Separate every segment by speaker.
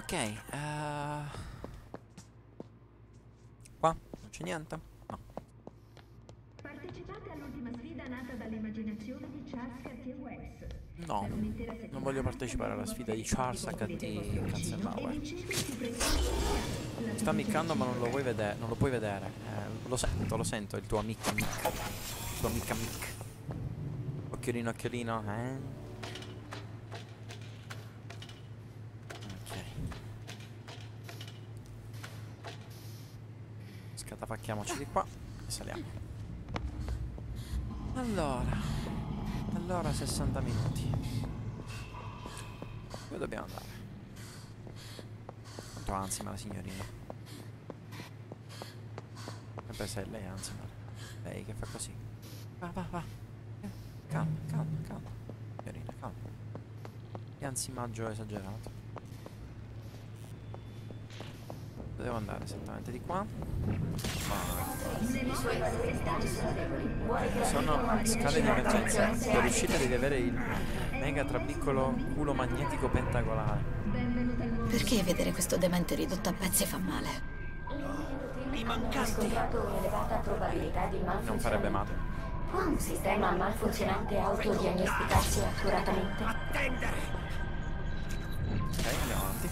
Speaker 1: Ok, qua non c'è niente? No.
Speaker 2: Partecipate all'ultima sfida nata dall'immaginazione di Charles Cartier-Wells.
Speaker 1: No, non voglio partecipare alla sfida di Charles HT Katzenbauer. Mi sta ammiccando ma non lo vuoi vedere, non lo puoi vedere. Lo sento, il tuo amico Mick. Il tuo amica Mick. Occhiolino, occhiolino, Ok. Scatafacchiamoci di qua e saliamo. Allora 60 minuti. Dove dobbiamo andare? Quanto ansima la signorina? Sempre se è lei ansima. Lei che fa così. Va. Calma. Signorina, calma. Che ansimaggio esagerato. Dove devo andare esattamente? Di qua? Sono scale di emergenza. Per riuscire devi avere il mega trabiccolo culo magnetico pentagolare.
Speaker 3: Perché vedere questo demente ridotto a pezzi fa male?
Speaker 4: I mancanti. Elevata probabilità di malfunzionamento.
Speaker 1: Non farebbe male.
Speaker 4: Può un sistema malfunzionante autodiagnosticarsi accuratamente?
Speaker 1: Ok, andiamo avanti.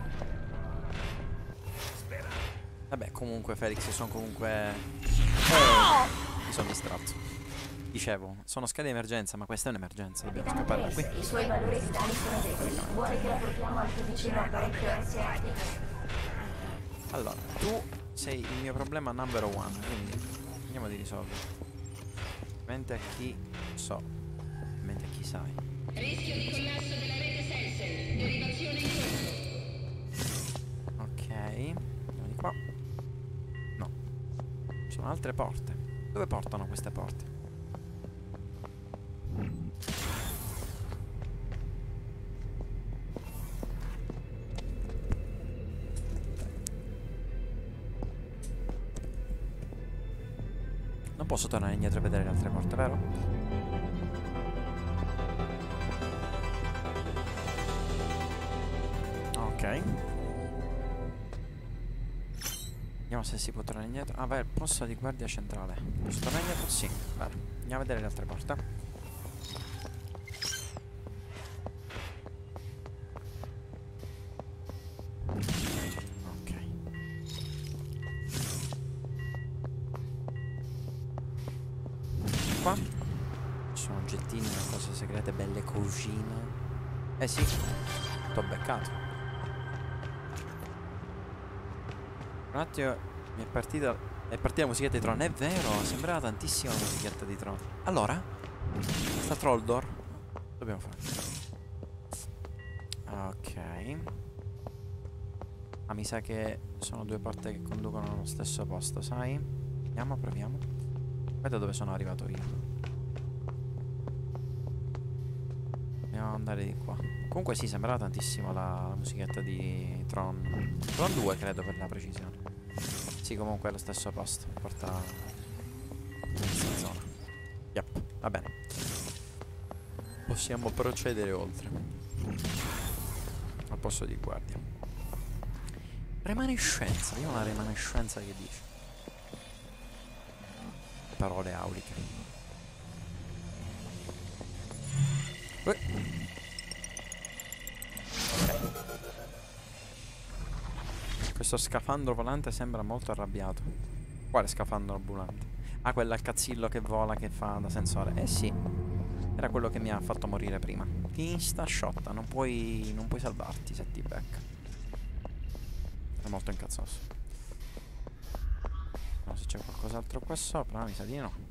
Speaker 1: Vabbè, comunque Felix, sono comunque... mi sono distratto. Dicevo, sono scale di emergenza, ma questa è un'emergenza, dobbiamo scappare da qui.
Speaker 4: I suoi valori vitali sono deboli. Vuole che la portiamo al più vicino apparecchio SAT?
Speaker 1: Allora, tu sei il mio problema number one, quindi vediamo di risolverlo. Mente a chi so, mente a chi sai.
Speaker 5: Rischio di collasso della rete sensor. Derivazione in corso.
Speaker 1: Ok, andiamo di qua. No, ci sono altre porte. Dove portano queste porte? Non posso tornare indietro e vedere le altre porte, vero? Ok. Vediamo se si può tornare indietro. Ah, vai al posto di guardia centrale. Posso tornare indietro? Sì. Bene. Andiamo a vedere le altre porte. Ok. Qua ci sono oggettini, cose segrete, belle cosine. Eh sì, t'ho beccato. Un attimo mi è partita la musichetta di Tron. È vero, sembrava tantissimo la musichetta di Tron. Allora, sta Trolldor dobbiamo fare. Ok. Ah, mi sa che sono due porte che conducono allo stesso posto, sai? Andiamo, proviamo. Guarda dove sono arrivato io. Dobbiamo andare di qua. Comunque sì, sembrava tantissimo la musichetta di Tron. Tron 2 credo, per la precisione. Sì, comunque è lo stesso posto. Porta in questa zona. Yep, va bene. Possiamo procedere oltre al posto di guardia. Remanescenza. Vediamo la remanescenza che dice. Le parole auliche. Questo scafandro volante sembra molto arrabbiato. Quale scafandro volante? Ah, quella cazzillo che vola, che fa da sensore. Eh sì, era quello che mi ha fatto morire prima. Insta shotta, non puoi salvarti se ti becca. È molto incazzoso. No, se c'è qualcos'altro qua sopra, mi sa di no.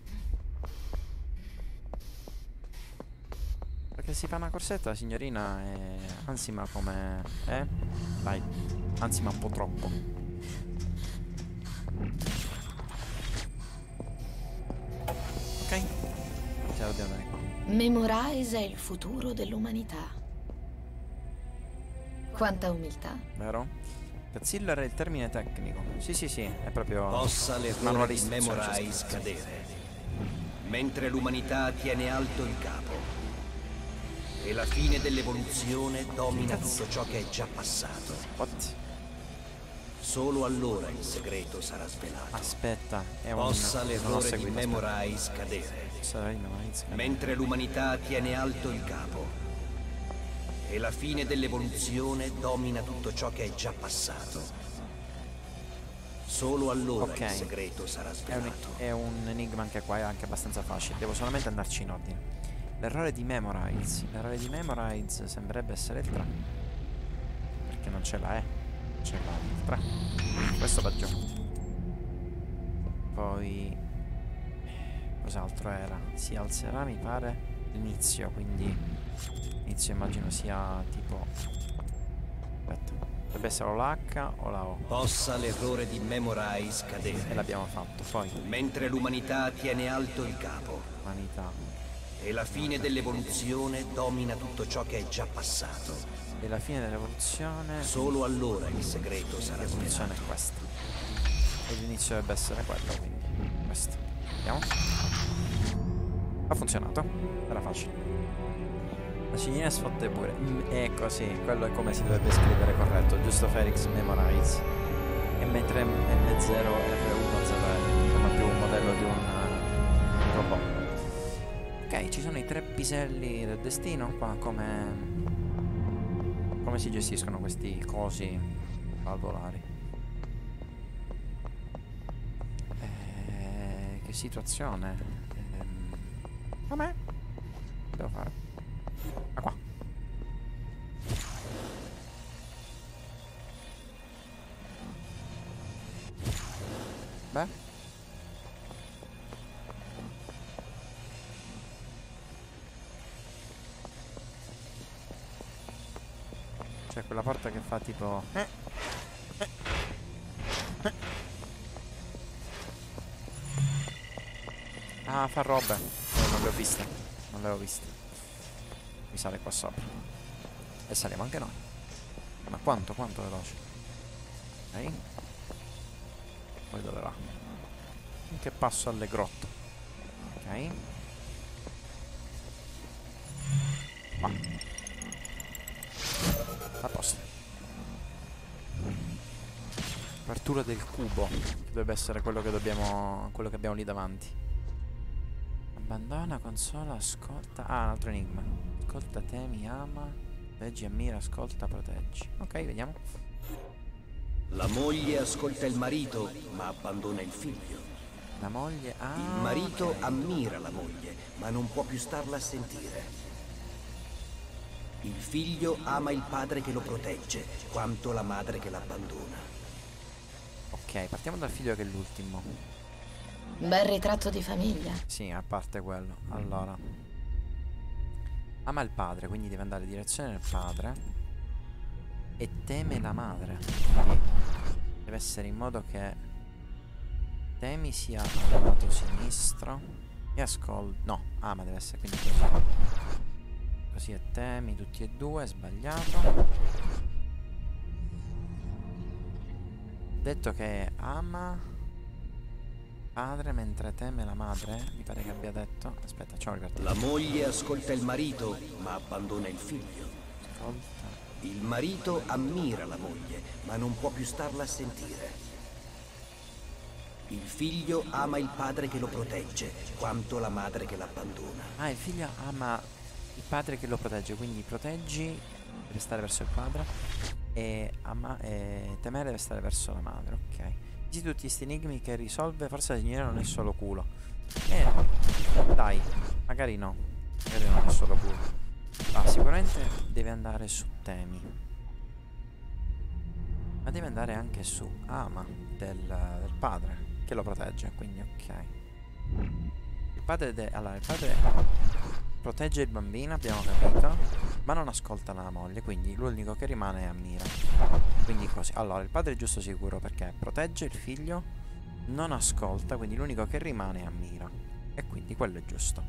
Speaker 1: Perché si fa una corsetta, la signorina è ansima come... Dai, ansima un po' troppo. Ok, ce la dobbiamo andare qua.
Speaker 3: Memorize è il futuro dell'umanità. Quanta umiltà.
Speaker 1: Vero? Cazzillo era il termine tecnico. Sì, è proprio...
Speaker 6: Possa l'errore di Memorize cadere, mentre l'umanità tiene alto il capo. E la fine dell'evoluzione domina tutto ciò che è già passato.
Speaker 1: What?
Speaker 6: Solo allora il segreto sarà svelato.
Speaker 1: Aspetta, è un...
Speaker 6: Possa
Speaker 1: non ho
Speaker 6: l'errore di
Speaker 1: seguito,
Speaker 6: Memorize cadere,
Speaker 1: Sarà in Memorize,
Speaker 6: mentre l'umanità tiene alto il capo. E la fine dell'evoluzione domina tutto ciò che è già passato. Solo allora
Speaker 1: Ok.
Speaker 6: il segreto sarà svelato.
Speaker 1: È un enigma anche qua, è anche abbastanza facile. Devo solamente andarci in ordine. L'errore di Memorize. L'errore di Memorize sembrerebbe essere il 3. Perché non ce l'ha, ce l'ha il 3. Questo va giù. Poi... cos'altro era? Si alzerà, mi pare, l'inizio, quindi... inizio immagino sia tipo... aspetta. Dovrebbe essere o la H o la O.
Speaker 6: Possa l'errore di Memorize
Speaker 1: E
Speaker 6: cadere,
Speaker 1: l'abbiamo fatto. Poi...
Speaker 6: mentre l'umanità tiene alto il capo.
Speaker 1: umanità.
Speaker 6: E la fine dell'evoluzione domina tutto ciò che è già passato.
Speaker 1: E la fine dell'evoluzione...
Speaker 6: Solo allora il segreto sarà
Speaker 1: l'evoluzione
Speaker 6: svelato.
Speaker 1: è questa. E l'inizio dovrebbe essere quello, quindi questo. Vediamo. Ha funzionato. Era facile. La cignina sfotte pure. Ecco, sì, quello è come si dovrebbe scrivere corretto. Giusto Felix Memorize. E mentre M0 R1 0L. Non più un modello di un robot. Ok, ci sono i 3 piselli del destino. Qua come si gestiscono questi cosi valvolari? Che situazione? Vabbè, devo fare? Ah, qua. Beh. C'è quella porta che fa tipo... Ah, fa robe. Non le ho viste. Non le ho viste. Mi sale qua sopra. E saliamo anche noi. Ma quanto veloce. Ok. Poi dove va? In che passo alle grotte. Ok. Qua. A posto. Apertura del cubo. Dovrebbe essere quello che dobbiamo... quello che abbiamo lì davanti. Abbandona, consola, ascolta... Ah, un altro enigma. Ascolta, temi, ama, leggi, ammira, ascolta, proteggi. Ok, vediamo.
Speaker 6: La moglie ascolta il marito, ma abbandona il figlio.
Speaker 1: La moglie... Ah,
Speaker 6: Il marito
Speaker 1: ok.
Speaker 6: ammira la moglie, ma non può più starla a sentire. Il figlio ama il padre che lo protegge, quanto la madre che l'abbandona.
Speaker 1: Ok, partiamo dal figlio che è l'ultimo.
Speaker 3: Bel ritratto di famiglia.
Speaker 1: Sì, a parte quello. Allora. Ama il padre, quindi deve andare in direzione del padre. E teme la madre. Quindi deve essere in modo che temi sia al lato sinistro. E ascolta... No, ama deve essere quindi così. Così è temi tutti e due, sbagliato. Detto che ama padre mentre teme la madre, mi pare che abbia detto. Aspetta, facciamo ripartire.
Speaker 6: La moglie ascolta il marito, ma abbandona il figlio.
Speaker 1: Ascolta.
Speaker 6: Il marito ammira la moglie, ma non può più starla a sentire. Il figlio ama il padre che lo protegge, quanto la madre che l'abbandona.
Speaker 1: Ah, il figlio ama il padre che lo protegge, quindi proteggi deve stare verso il padre e temere deve stare verso la madre, ok. Di tutti questi enigmi che risolve, forse la signora non è solo culo. Dai, magari no. Magari non è solo culo. Ah, sicuramente deve andare su temi. Ma deve andare anche su ama del padre che lo protegge, quindi ok. Il padre allora, il padre protegge il bambino, abbiamo capito, ma non ascolta la moglie, quindi l'unico che rimane è ammira. Quindi così. Allora, il padre è giusto sicuro perché protegge il figlio, non ascolta, quindi l'unico che rimane è ammira. E quindi quello è giusto.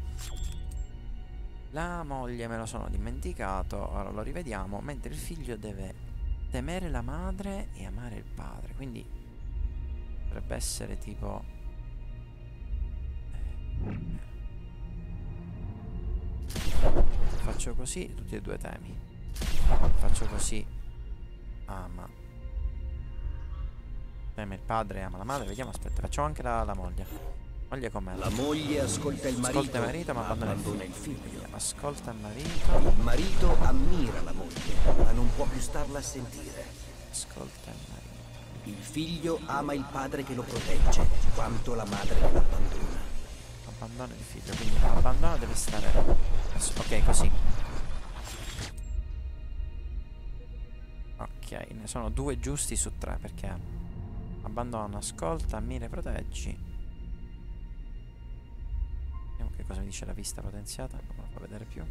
Speaker 1: La moglie me lo sono dimenticato, ora lo rivediamo, mentre il figlio deve temere la madre e amare il padre, quindi dovrebbe essere tipo... faccio così, tutti e due temi. Faccio così, ama. Teme il padre, ama la madre. Vediamo, aspetta, facciamo anche la moglie. Moglie com'è?
Speaker 6: La moglie ascolta il marito,
Speaker 1: Ascolta il marito, ma abbandona
Speaker 6: il figlio.
Speaker 1: Ascolta il marito.
Speaker 6: Il marito ammira la moglie, ma non può più starla a sentire.
Speaker 1: Ascolta il marito.
Speaker 6: Il figlio ama il padre che lo protegge, quanto la madre che l'abbandona.
Speaker 1: Abbandona il figlio, quindi abbandona, deve stare. Ok, così. Ok, ne sono 2 giusti su 3 perché abbandona, ascolta, ammira e proteggi. Vediamo che cosa mi dice la vista potenziata, non la fa vedere più.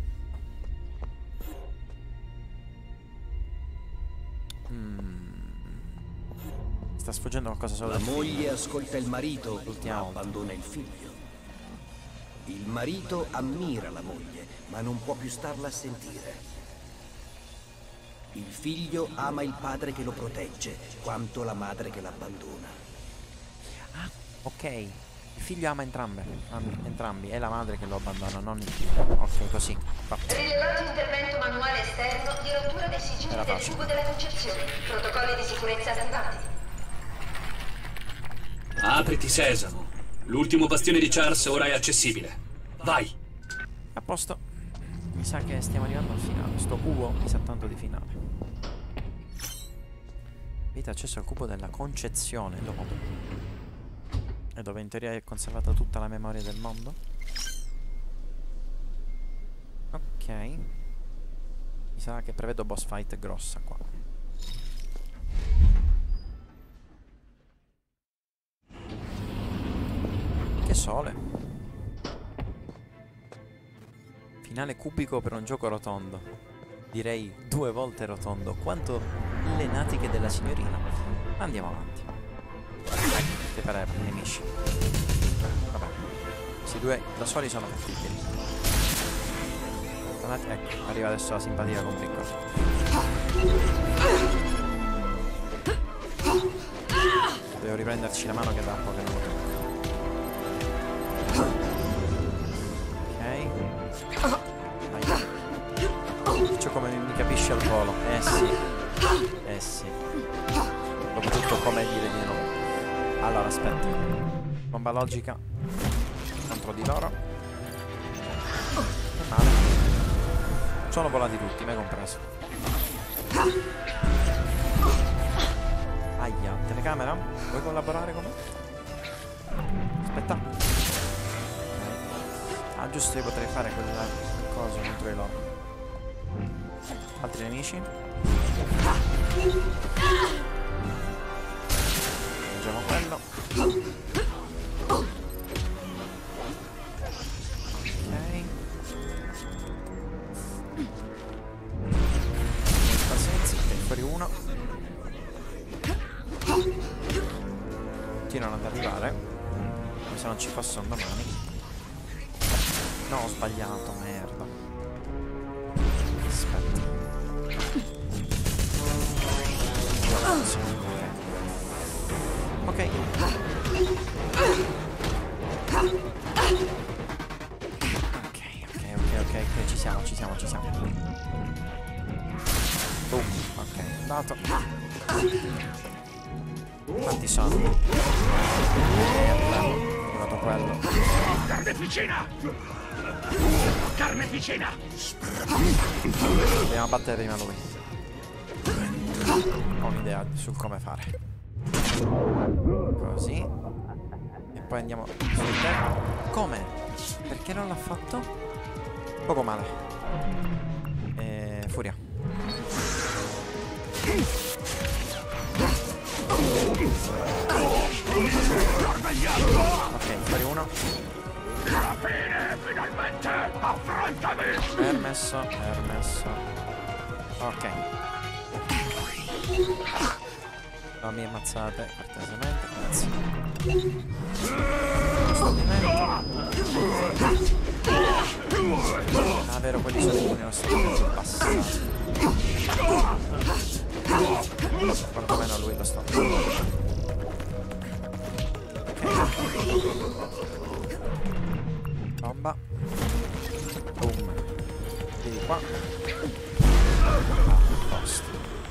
Speaker 1: Sta sfuggendo qualcosa solo
Speaker 6: La
Speaker 1: del
Speaker 6: moglie
Speaker 1: figlio.
Speaker 6: ascolta il marito,
Speaker 1: L'ultima
Speaker 6: ma
Speaker 1: volta.
Speaker 6: abbandona il figlio. Il marito ammira la moglie, ma non può più starla a sentire. Il figlio ama il padre che lo protegge, quanto la madre che l'abbandona.
Speaker 1: Ah, ok. Il figlio ama entrambi, è la madre che lo abbandona, non il figlio. Ok, così. Fatto.
Speaker 5: Rilevato intervento manuale esterno di rottura dei sigilli
Speaker 1: Era
Speaker 5: del
Speaker 1: facile.
Speaker 5: tubo della concezione. Protocolli di sicurezza attivati.
Speaker 7: Apriti, Sesamo. L'ultimo bastione di Charles ora è accessibile. Vai!
Speaker 1: A posto. Mi sa che stiamo arrivando al finale. Sto cubo mi sa tanto di finale. Avete accesso al cubo della concezione. E dove in teoria è conservata tutta la memoria del mondo. Ok. Mi sa che prevedo boss fight grossa qua. Che sole. Finale cubico per un gioco rotondo. Direi 2 volte rotondo. Quanto le natiche della signorina. Andiamo avanti. Che pare nemici. Vabbè. Questi 2 da soli sono fattibili. Ecco, arriva adesso la simpatia con Piccolo. Devo riprenderci la mano che da poco che non lo tocco. Faccio come mi capisce al volo. Eh sì. Soprattutto come dire di no. Allora, aspetta. Bomba logica contro di loro. Non male. Sono volati tutti, me compreso. Aia, telecamera? Vuoi collaborare con me? Aspetta. Ah, giusto, io potrei fare quella cosa contro di loro. Altri nemici. Mangiamo quello. Ok. Pazienza, ok, fuori uno. Continuano ad arrivare. Come se non ci fossero domani. No, ho sbagliato, merda. Aspetta. Ok. Ok, ci siamo. Boom, ok, andato. Quanti sono? Merda, è arrivato quello.
Speaker 7: Carne vicina!
Speaker 1: Dobbiamo battere prima lui. Ho un'idea sul come fare. Così. E poi andiamo sul tetto. Come? Perché non l'ha fatto? Poco male. Furia. Ok, fuori uno.
Speaker 7: Finalmente! Affrontami!
Speaker 1: Permesso. Ok. Fammi ammazzate cortesemente, grazie. Ah, vero, quelli sono i nostri passati. Quantomeno lui lo sta. Bomba. Boom. Vedi, qua. Posto.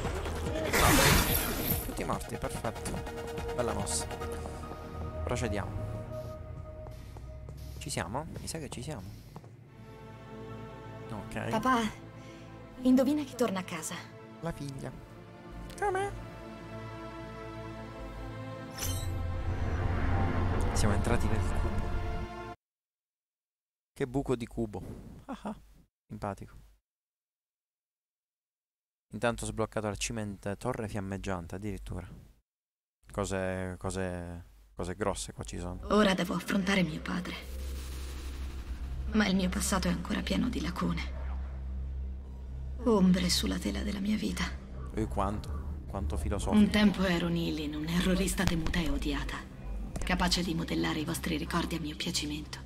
Speaker 1: Tutti morti, perfetto. Bella mossa. Procediamo. Ci siamo? Mi sa che ci siamo. Ok.
Speaker 3: Papà, indovina chi torna a casa.
Speaker 1: La figlia. Come? Siamo entrati nel cubo. Che buco di cubo. Ah, simpatico. Intanto ho sbloccato Achievement torre fiammeggiante addirittura. Cose grosse qua ci sono.
Speaker 3: Ora devo affrontare mio padre. Ma il mio passato è ancora pieno di lacune. Ombre sulla tela della mia vita.
Speaker 1: E quanto filosofico.
Speaker 3: Un tempo ero Nilin, un'errorista temuta e odiata, capace di modellare i vostri ricordi a mio piacimento.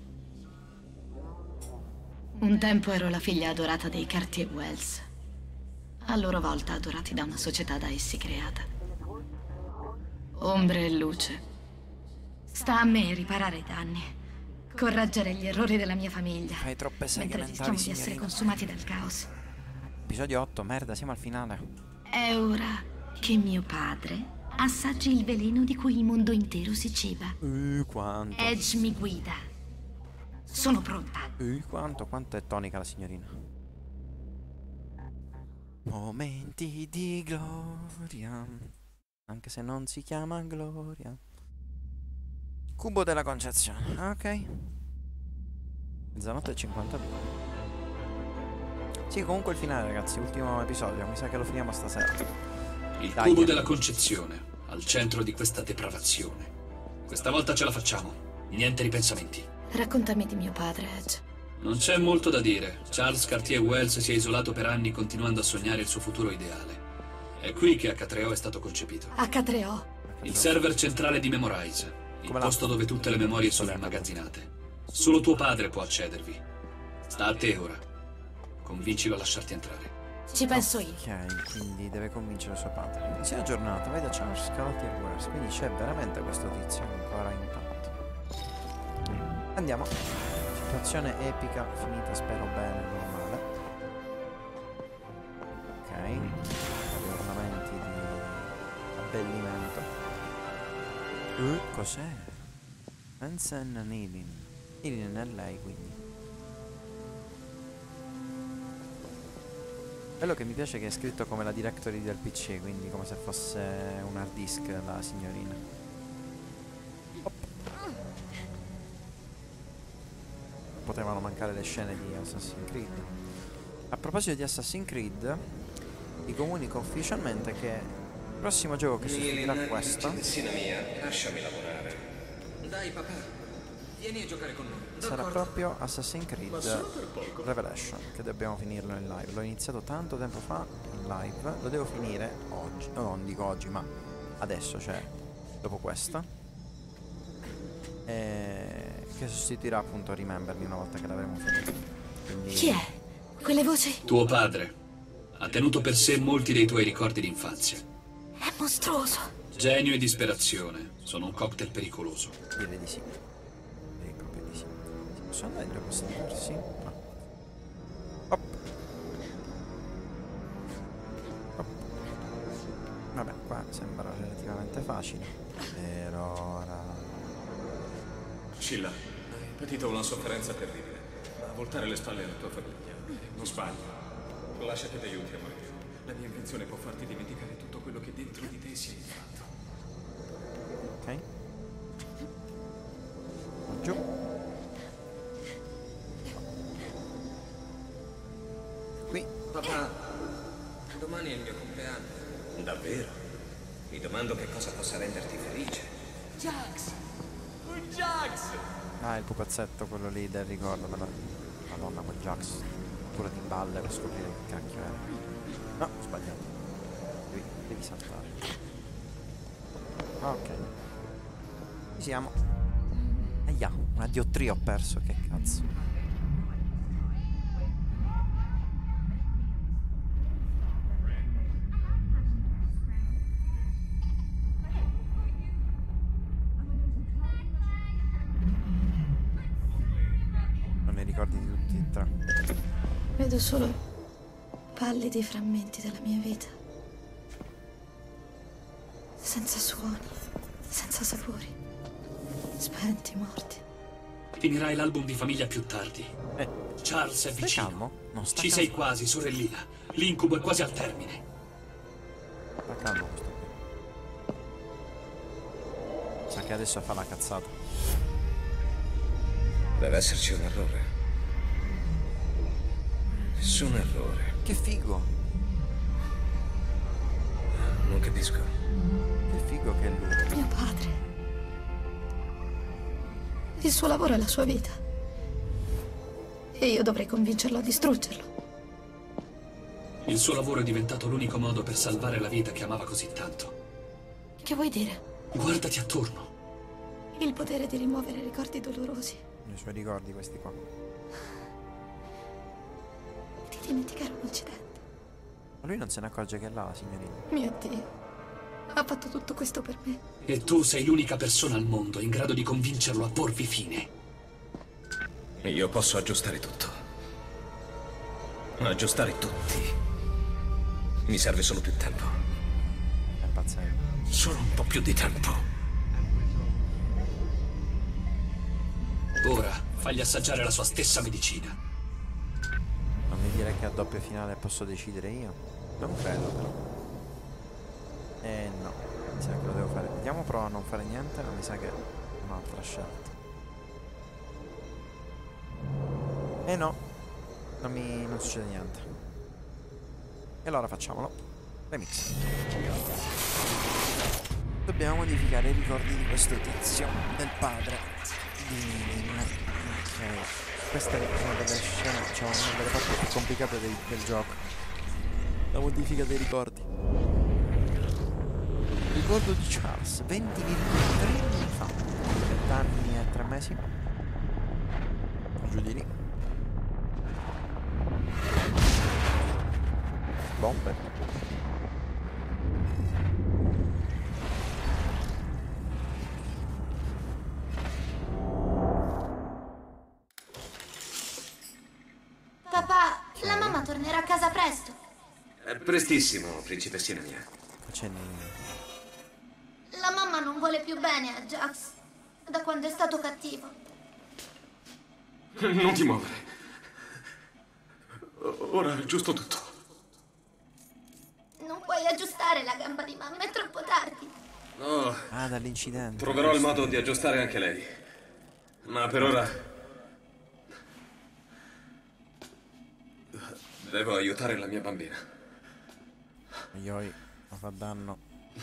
Speaker 3: Un tempo ero la figlia adorata dei Cartier Wells, a loro volta adorati da una società da essi creata. Ombre e luce. Sta a me riparare i danni, correggere gli errori della mia famiglia,
Speaker 1: Fai troppe seghe
Speaker 3: mentre
Speaker 1: mentali,
Speaker 3: rischiamo di essere
Speaker 1: signorina.
Speaker 3: consumati dal caos.
Speaker 1: Episodio 8, merda, siamo al finale.
Speaker 3: È ora che mio padre assaggi il veleno di cui il mondo intero si ciba.
Speaker 1: Quanto.
Speaker 3: Edge mi guida. Sono pronta.
Speaker 1: Quanto è tonica la signorina. Momenti di gloria, anche se non si chiama gloria. Cubo della concezione, ok. Mezzanotte e 52. Sì, comunque il finale, ragazzi, ultimo episodio. Mi sa che lo finiamo stasera.
Speaker 7: Il
Speaker 1: Dai,
Speaker 7: cubo della concezione, al centro di questa depravazione. Questa volta ce la facciamo. Niente ripensamenti.
Speaker 3: Raccontami di mio padre, Edge.
Speaker 7: Non c'è molto da dire. Charles Cartier Wells si è isolato per anni continuando a sognare il suo futuro ideale. È qui che H3O è stato concepito.
Speaker 3: H3O.
Speaker 7: Il server centrale di Memorize. Il
Speaker 1: Come
Speaker 7: posto dove tutte le memorie sono immagazzinate. Solo tuo padre può accedervi. Sta a te ora. Convincilo a lasciarti entrare.
Speaker 3: Ci penso io.
Speaker 1: Ok, quindi deve convincere suo padre. Inizia la giornata, vai da Charles Cartier Wells. Quindi c'è veramente questo tizio ancora intatto. Andiamo. Situazione epica, finita spero bene, normale. Ok. Gli ornamenti di abbellimento. Cos'è? Hansen Nilin. Nilin è lei, quindi. Quello che mi piace è che è scritto come la directory del PC, quindi come se fosse un hard disk la signorina. Hop. Potevano mancare le scene di Assassin's Creed. A proposito di Assassin's Creed, vi comunico ufficialmente che il prossimo gioco che sostituirà questo
Speaker 8: mia, lasciami lavorare. Dai papà, vieni a giocare con noi.
Speaker 1: sarà proprio Assassin's Creed Revelation, che dobbiamo finirlo in live. L'ho iniziato tanto tempo fa in live, lo devo finire oggi, no, non dico oggi, ma adesso, cioè dopo questo, che sostituirà appunto Remember-me una volta che l'avremo finito. Quindi...
Speaker 3: Chi è? Quelle voci?
Speaker 7: Tuo padre ha tenuto per sé molti dei tuoi ricordi d'infanzia.
Speaker 3: È mostruoso.
Speaker 7: Genio e disperazione sono un cocktail pericoloso.
Speaker 1: direi di sì. Direi proprio di sì. Si possono andare in gioco diversi? No. Hop. Hop. Vabbè, qua sembra relativamente facile. Per ora...
Speaker 8: Sheila, hai patito una sofferenza terribile. Ma voltare le spalle alla tua famiglia non sbagli. Lascia che ti aiuti, amore. La mia invenzione può farti dimenticare tutto quello che dentro di te si è fatto.
Speaker 1: Ok. Giù. Qui.
Speaker 8: Papà, domani è il mio compleanno. Davvero? Mi domando che cosa possa renderti felice.
Speaker 5: Jax! Un Jax!
Speaker 1: Ah, il pupazzetto, quello lì del ricordo. Madonna, quel Jax. Pure di balle per scoprire che cacchio era. No, ho sbagliato. Devi saltare. Ok. Ci siamo. Aia, una diottria ho perso, che cazzo. Non mi ricordi di tutti e tre.
Speaker 3: Vedo solo Pallidi frammenti della mia vita. Senza suoni, senza sapori. Spenti, morti.
Speaker 7: Finirai l'album di famiglia più tardi. Charles è
Speaker 1: Stai
Speaker 7: vicino.
Speaker 1: calmo? Non sta
Speaker 7: Ci
Speaker 1: calmo.
Speaker 7: sei quasi, sorellina. L'incubo è quasi al termine.
Speaker 1: Sta calmo questo qui. Sa che adesso fa la cazzata.
Speaker 6: Deve esserci un errore. Nessun errore.
Speaker 1: Che figo.
Speaker 6: Non capisco.
Speaker 1: Che figo che è lui.
Speaker 3: Mio padre. Il suo lavoro è la sua vita. E io dovrei convincerlo a distruggerlo.
Speaker 7: Il suo lavoro è diventato l'unico modo per salvare la vita che amava così tanto.
Speaker 3: Che vuoi dire?
Speaker 7: Guardati attorno.
Speaker 3: Il potere di rimuovere ricordi dolorosi.
Speaker 1: I suoi ricordi questi qua.
Speaker 3: Di dimenticare un incidente.
Speaker 1: Ma lui non se ne accorge che è là la signorina.
Speaker 3: Mio Dio. Ha fatto tutto questo per me.
Speaker 7: E tu sei l'unica persona al mondo in grado di convincerlo a porvi fine.
Speaker 6: Io posso aggiustare tutto. Aggiustare tutti. Mi serve solo più tempo.
Speaker 1: È pazzesco.
Speaker 6: Solo un po' più di tempo.
Speaker 7: Ora fagli assaggiare la sua stessa medicina.
Speaker 1: Non mi dire che a doppio finale posso decidere io. Non credo però. No, mi sa che lo devo fare. Vediamo, provo a non fare niente, ma mi sa che è un'altra scelta. No, non succede niente. E allora facciamolo. Remix. Dobbiamo modificare i ricordi di questo tizio, del padre di Lynn. Ok, questa è una delle scene, diciamo, una delle parti più complicate del gioco. La modifica dei ricordi. Ricordo di Charles, 20,3 anni fa. 20 anni e 3 mesi. Giù di lì. Bombe.
Speaker 4: Papà, la mamma tornerà a casa presto.
Speaker 6: È prestissimo, principessina mia.
Speaker 1: Accenni.
Speaker 4: La mamma non vuole più bene a Jax da quando è stato cattivo.
Speaker 8: Non ti muovere. Ora aggiusto tutto.
Speaker 4: Non puoi aggiustare la gamba di mamma, è troppo tardi.
Speaker 6: Oh,
Speaker 1: Ah, dall'incidente.
Speaker 6: troverò il modo di aggiustare anche lei. Ma per ora devo aiutare la mia bambina.
Speaker 1: Ioi, ma fa danno.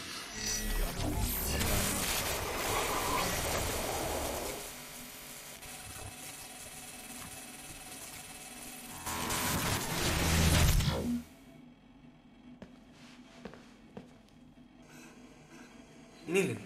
Speaker 8: Nilin.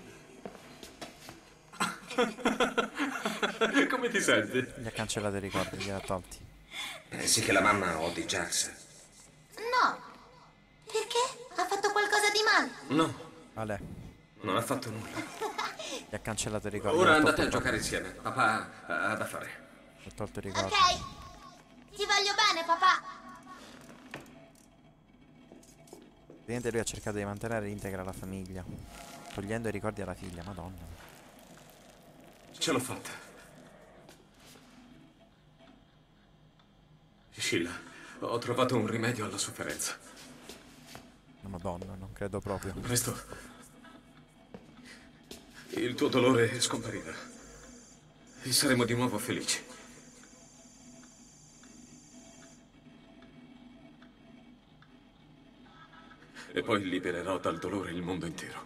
Speaker 8: Come ti senti?
Speaker 1: Gli ha cancellato i ricordi, li ha tolti.
Speaker 6: Pensi che la mamma odi Jax?
Speaker 4: No. Perché? Ha fatto qualcosa di male?
Speaker 6: No,
Speaker 1: Vale,
Speaker 6: non ha fatto nulla.
Speaker 1: gli ha cancellato i ricordi.
Speaker 6: Ora
Speaker 1: li ha
Speaker 6: andate a
Speaker 1: tolto
Speaker 6: giocare insieme. Papà ha da fare.
Speaker 1: Ho tolto i ricordi.
Speaker 4: Ok. Ti voglio bene, papà.
Speaker 1: Ovviamente lui ha cercato di mantenere integra la famiglia, togliendo i ricordi alla figlia, madonna.
Speaker 8: Ce l'ho fatta. Sheila, ho trovato un rimedio alla sofferenza.
Speaker 1: No, madonna, non credo proprio.
Speaker 8: Presto il tuo dolore scomparirà e saremo di nuovo felici. E poi libererò dal dolore il mondo intero.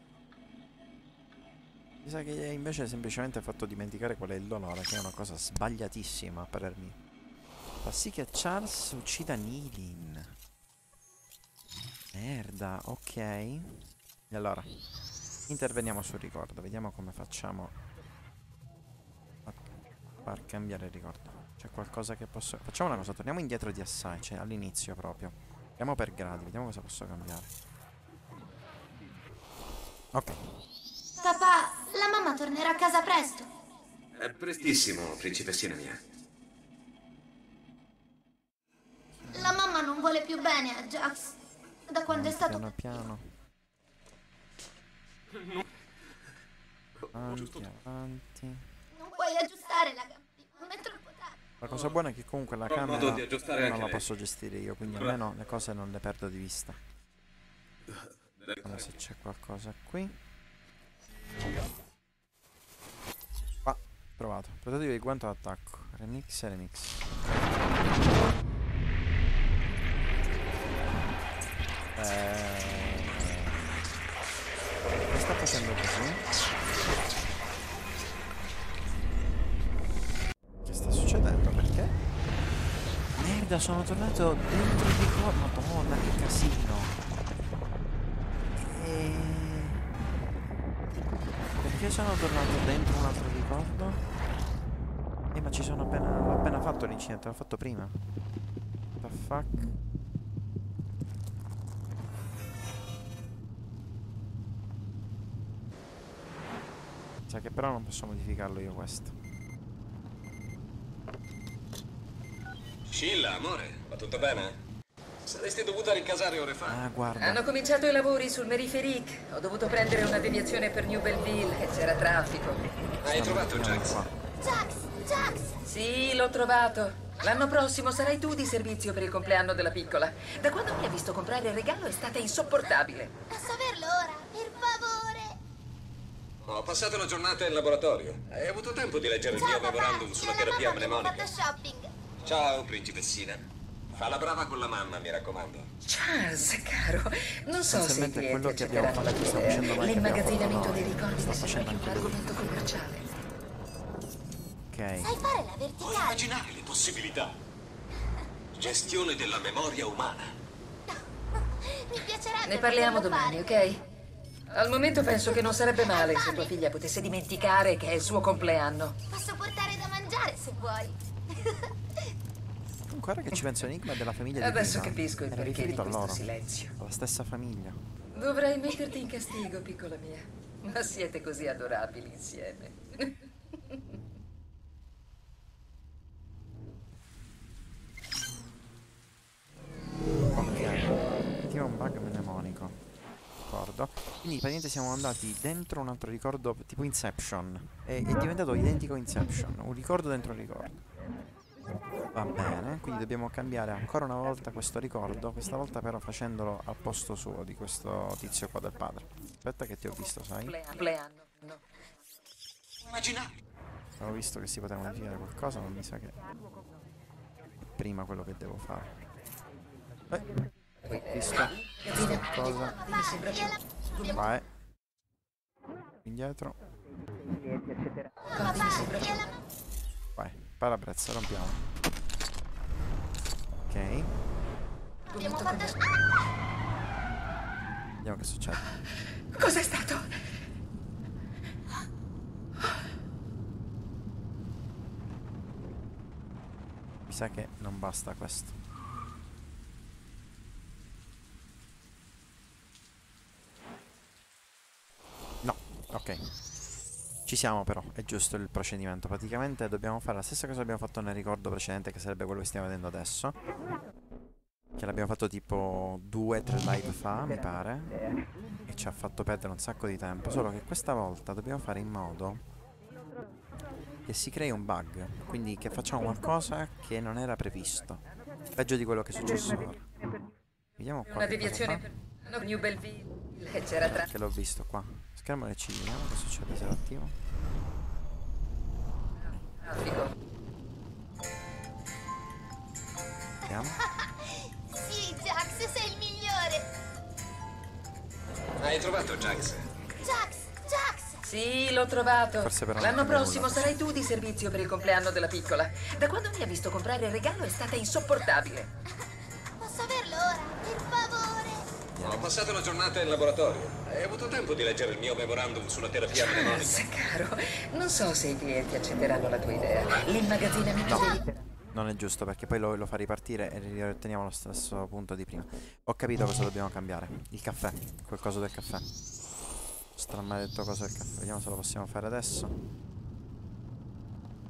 Speaker 1: Mi sa che invece semplicemente ha fatto dimenticare qual è il dolore, che è una cosa sbagliatissima a parer mio. Fa sì che Charles uccida Nilin. Merda, ok. E allora, interveniamo sul ricordo, vediamo come facciamo a far cambiare il ricordo. C'è qualcosa che posso... Facciamo una cosa, torniamo indietro di assai, cioè all'inizio proprio. Andiamo per gradi, vediamo cosa posso cambiare. Ok.
Speaker 4: Papà, la mamma tornerà a casa presto.
Speaker 6: È prestissimo, principessina mia.
Speaker 4: La mamma non vuole vuole più bene a Jax. Da quando è stato...
Speaker 1: Piano piano. Avanti, avanti.
Speaker 4: Non puoi aggiustare la gambina, non è troppo tardi.
Speaker 1: La cosa buona è che comunque la
Speaker 8: Trovo modo
Speaker 1: camera
Speaker 8: di aggiustare
Speaker 1: non
Speaker 8: anche
Speaker 1: la
Speaker 8: lei.
Speaker 1: posso gestire io, quindi almeno le cose non le perdo di vista. Vediamo se c'è qualcosa qui. Qua, trovato. Prototipo di guanto d'attacco. Remix e remix. Che sta facendo così? Che sta succedendo? Perché? Merda, sono tornato dentro il ricordo. Madonna, che casino. Perché sono tornato dentro un altro ricordo? Ma ci sono l'ho appena fatto l'incidente, l'ho fatto prima. What the fuck? Sa che però non posso modificarlo io questo.
Speaker 8: Scilla, amore, va tutto bene? Saresti dovuta rincasare ore fa.
Speaker 1: Ah, guarda.
Speaker 9: Hanno cominciato i lavori sul Meriferic. Ho dovuto prendere una deviazione per New Belleville e c'era traffico.
Speaker 8: Hai trovato Jax?
Speaker 4: Jax! Jax!
Speaker 9: Sì, l'ho trovato. L'anno prossimo sarai tu di servizio per il compleanno della piccola. Da quando mi ha visto comprare il regalo è stata insopportabile.
Speaker 4: Posso averlo ora, per favore?
Speaker 8: Ho passato la giornata in laboratorio. Hai avuto tempo di leggere il mio memorandum sulla terapia mnemonica?
Speaker 4: Ho fatto shopping.
Speaker 8: Ciao, principessina. Fa la brava con la mamma, mi raccomando.
Speaker 9: Charles, caro, non so se i
Speaker 1: Essenzialmente
Speaker 9: clienti
Speaker 1: quello che abbiamo
Speaker 9: accetteranno la
Speaker 1: fatto,
Speaker 9: tua
Speaker 1: stiamo
Speaker 9: idea.
Speaker 1: facendo noi, che abbiamo
Speaker 9: L'immagazzinamento
Speaker 1: fatto
Speaker 9: dei
Speaker 1: noi.
Speaker 9: ricordi
Speaker 1: Sta
Speaker 9: mi sembra
Speaker 1: facendo
Speaker 9: più un
Speaker 1: anche lui.
Speaker 9: argomento commerciale.
Speaker 1: Ok.
Speaker 4: Sai fare la
Speaker 8: Puoi
Speaker 4: verticale?
Speaker 8: immaginare le possibilità. Gestione della memoria umana.
Speaker 4: Mi piacerebbe
Speaker 9: Ne parliamo
Speaker 4: poterlo
Speaker 9: domani,
Speaker 4: fare.
Speaker 9: ok? Al momento penso che non sarebbe male se tua figlia potesse dimenticare che è il suo compleanno.
Speaker 4: Posso portare da mangiare se vuoi.
Speaker 1: Guarda che ci penso Enigma della famiglia di
Speaker 9: Adesso
Speaker 1: prima.
Speaker 9: capisco il
Speaker 1: Era
Speaker 9: perché di
Speaker 1: riferito a
Speaker 9: questo
Speaker 1: loro.
Speaker 9: silenzio.
Speaker 1: Alla stessa famiglia.
Speaker 9: Dovrei metterti in castigo, piccola mia. Ma siete così adorabili insieme.
Speaker 1: Ok. Attiva un bug mnemonico. D'accordo. Quindi praticamente siamo andati dentro un altro ricordo tipo Inception. È diventato identico a Inception. Un ricordo dentro un ricordo. Va bene, quindi dobbiamo cambiare ancora una volta questo ricordo, questa volta però facendolo al posto suo di questo tizio qua del padre. Aspetta che ti ho visto, sai?
Speaker 9: Compleanno. No.
Speaker 8: Immaginare.
Speaker 1: Avevo visto che si poteva modificare qualcosa, ma mi sa che è prima quello che devo fare. Visto? Qualcosa.
Speaker 9: Mi sembra più...
Speaker 1: Vai. Indietro.
Speaker 9: Mi sembra più...
Speaker 1: Vai. Parabrezza, rompiamo. Ok.
Speaker 4: Abbiamo fatto
Speaker 1: Vediamo che succede.
Speaker 9: Cos'è stato?
Speaker 1: Mi sa che non basta questo. No, ok. Ci siamo però, è giusto il procedimento. Praticamente dobbiamo fare la stessa cosa che abbiamo fatto nel ricordo precedente, che sarebbe quello che stiamo vedendo adesso. Che l'abbiamo fatto tipo 2-3 live fa, mi pare. E ci ha fatto perdere un sacco di tempo. Solo che questa volta dobbiamo fare in modo che si crei un bug. Quindi che facciamo qualcosa che non era previsto. Peggio di quello che è successo ora. Vediamo qua
Speaker 9: Una
Speaker 1: che cosa
Speaker 9: deviazione
Speaker 1: fa.
Speaker 9: per New Belleville e c'era tra...
Speaker 1: Che l'ho visto qua. Schermo del C, vediamo che succede se lo attivo.
Speaker 9: traffico.
Speaker 1: Vediamo.
Speaker 4: Sì, Jax, sei il migliore.
Speaker 8: Hai trovato Jax?
Speaker 4: Jax, Jax.
Speaker 9: Sì, l'ho trovato.
Speaker 1: Forse però non
Speaker 9: L'anno
Speaker 1: cambia
Speaker 9: prossimo
Speaker 1: nulla.
Speaker 9: sarai tu di servizio per il compleanno della piccola. Da quando mi ha visto comprare il regalo è stata insopportabile.
Speaker 4: Posso averlo ora, per favore?
Speaker 8: Ho passato la giornata in laboratorio. Hai avuto tempo di leggere il mio memorandum sulla terapia mnemonica?
Speaker 9: Charles, caro, non so se i clienti accetteranno la tua idea. L'immagazzinamento dei...
Speaker 1: Non è giusto perché poi lo fa ripartire e riotteniamo lo stesso punto di prima. Ho capito cosa dobbiamo cambiare. Il caffè. Quel coso del caffè. Stramaledetto coso del caffè. Vediamo se lo possiamo fare adesso.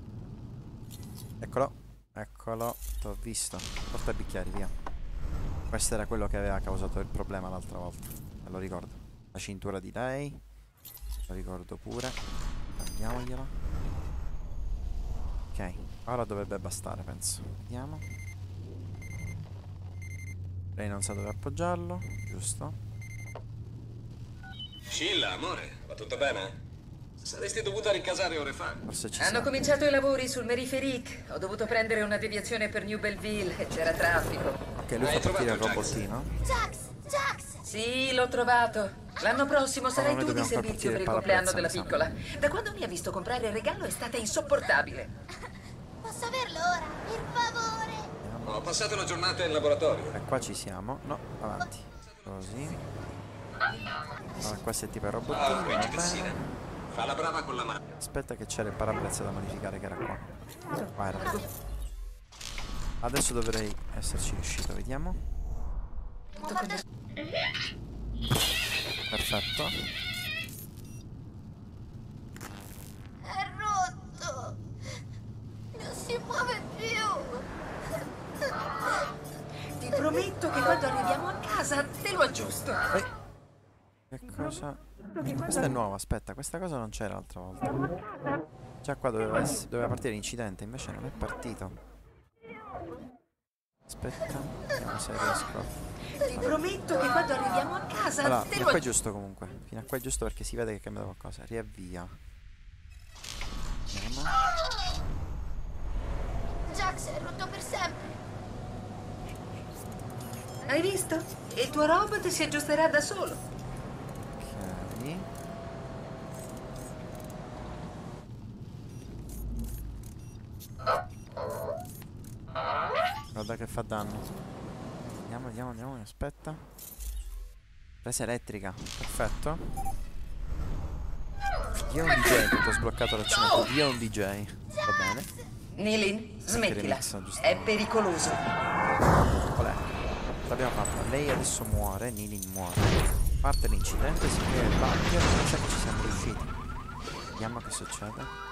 Speaker 1: Eccolo. Eccolo. T'ho visto. Porta i bicchieri, via. Questo era quello che aveva causato il problema l'altra volta. Me lo ricordo. La cintura di lei. Lo ricordo pure. Andiamogliela. Ok. Ora dovrebbe bastare, penso. Vediamo. Lei non sa dove appoggiarlo. Giusto.
Speaker 8: Sheila, amore, va tutto bene? Saresti dovuta rincasare ore fa.
Speaker 1: Forse ci
Speaker 9: Hanno
Speaker 1: siamo.
Speaker 9: cominciato i lavori sul Meriferic. Ho dovuto prendere una deviazione per New Belleville e c'era traffico.
Speaker 1: Ok, lui fa partire il robottino.
Speaker 4: Jax!
Speaker 9: Sì, l'ho trovato. L'anno prossimo sarai
Speaker 1: noi
Speaker 9: tu di
Speaker 1: dobbiamo far
Speaker 9: servizio
Speaker 1: partire
Speaker 9: per il
Speaker 1: il
Speaker 9: compleanno
Speaker 1: parabrezza,
Speaker 9: della
Speaker 1: mi
Speaker 9: piccola. Da quando mi ha visto comprare il regalo è stata insopportabile.
Speaker 4: Posso averlo ora, per favore?
Speaker 8: Ho passato la giornata in laboratorio.
Speaker 1: E qua ci siamo. No, avanti. Così. Allora, questo è tipo il robottino. Va bene.
Speaker 8: Fa la brava con la mano.
Speaker 1: Aspetta che c'era il parabrezza da modificare che era qua. Qua era. Adesso dovrei esserci riuscito, vediamo. Perfetto.
Speaker 4: È rotto! Non si muove più!
Speaker 9: Ti prometto che quando arriviamo a casa te lo aggiusto.
Speaker 1: Che cosa? Questa è nuova, aspetta, questa cosa non c'era l'altra volta. Già qua doveva partire l'incidente, invece non è partito. Aspetta, vediamo se riesco.
Speaker 9: Ti prometto che quando arriviamo a casa
Speaker 1: Allora,
Speaker 9: te
Speaker 1: fino
Speaker 9: lo
Speaker 1: a qua è
Speaker 9: aggiusto.
Speaker 1: giusto comunque. Fino a qua è giusto perché si vede che cambia qualcosa. Riavvia. Andiamo.
Speaker 4: Jax è rotto per sempre!
Speaker 9: Hai visto? Il tuo robot si aggiusterà da solo.
Speaker 1: Ok. Guarda che fa danno. Andiamo, aspetta. Presa elettrica, perfetto. Dio un DJ, tutto sbloccato l'accento. Dio un DJ. Va bene.
Speaker 9: Nilin, smettila.
Speaker 1: remix, giusto.
Speaker 9: È pericoloso.
Speaker 1: Qual è? L'abbiamo fatta. Lei adesso muore, Nilin muore. Parte l'incidente, si crea il bunker, non c'è che ci siamo riusciti. Vediamo che succede.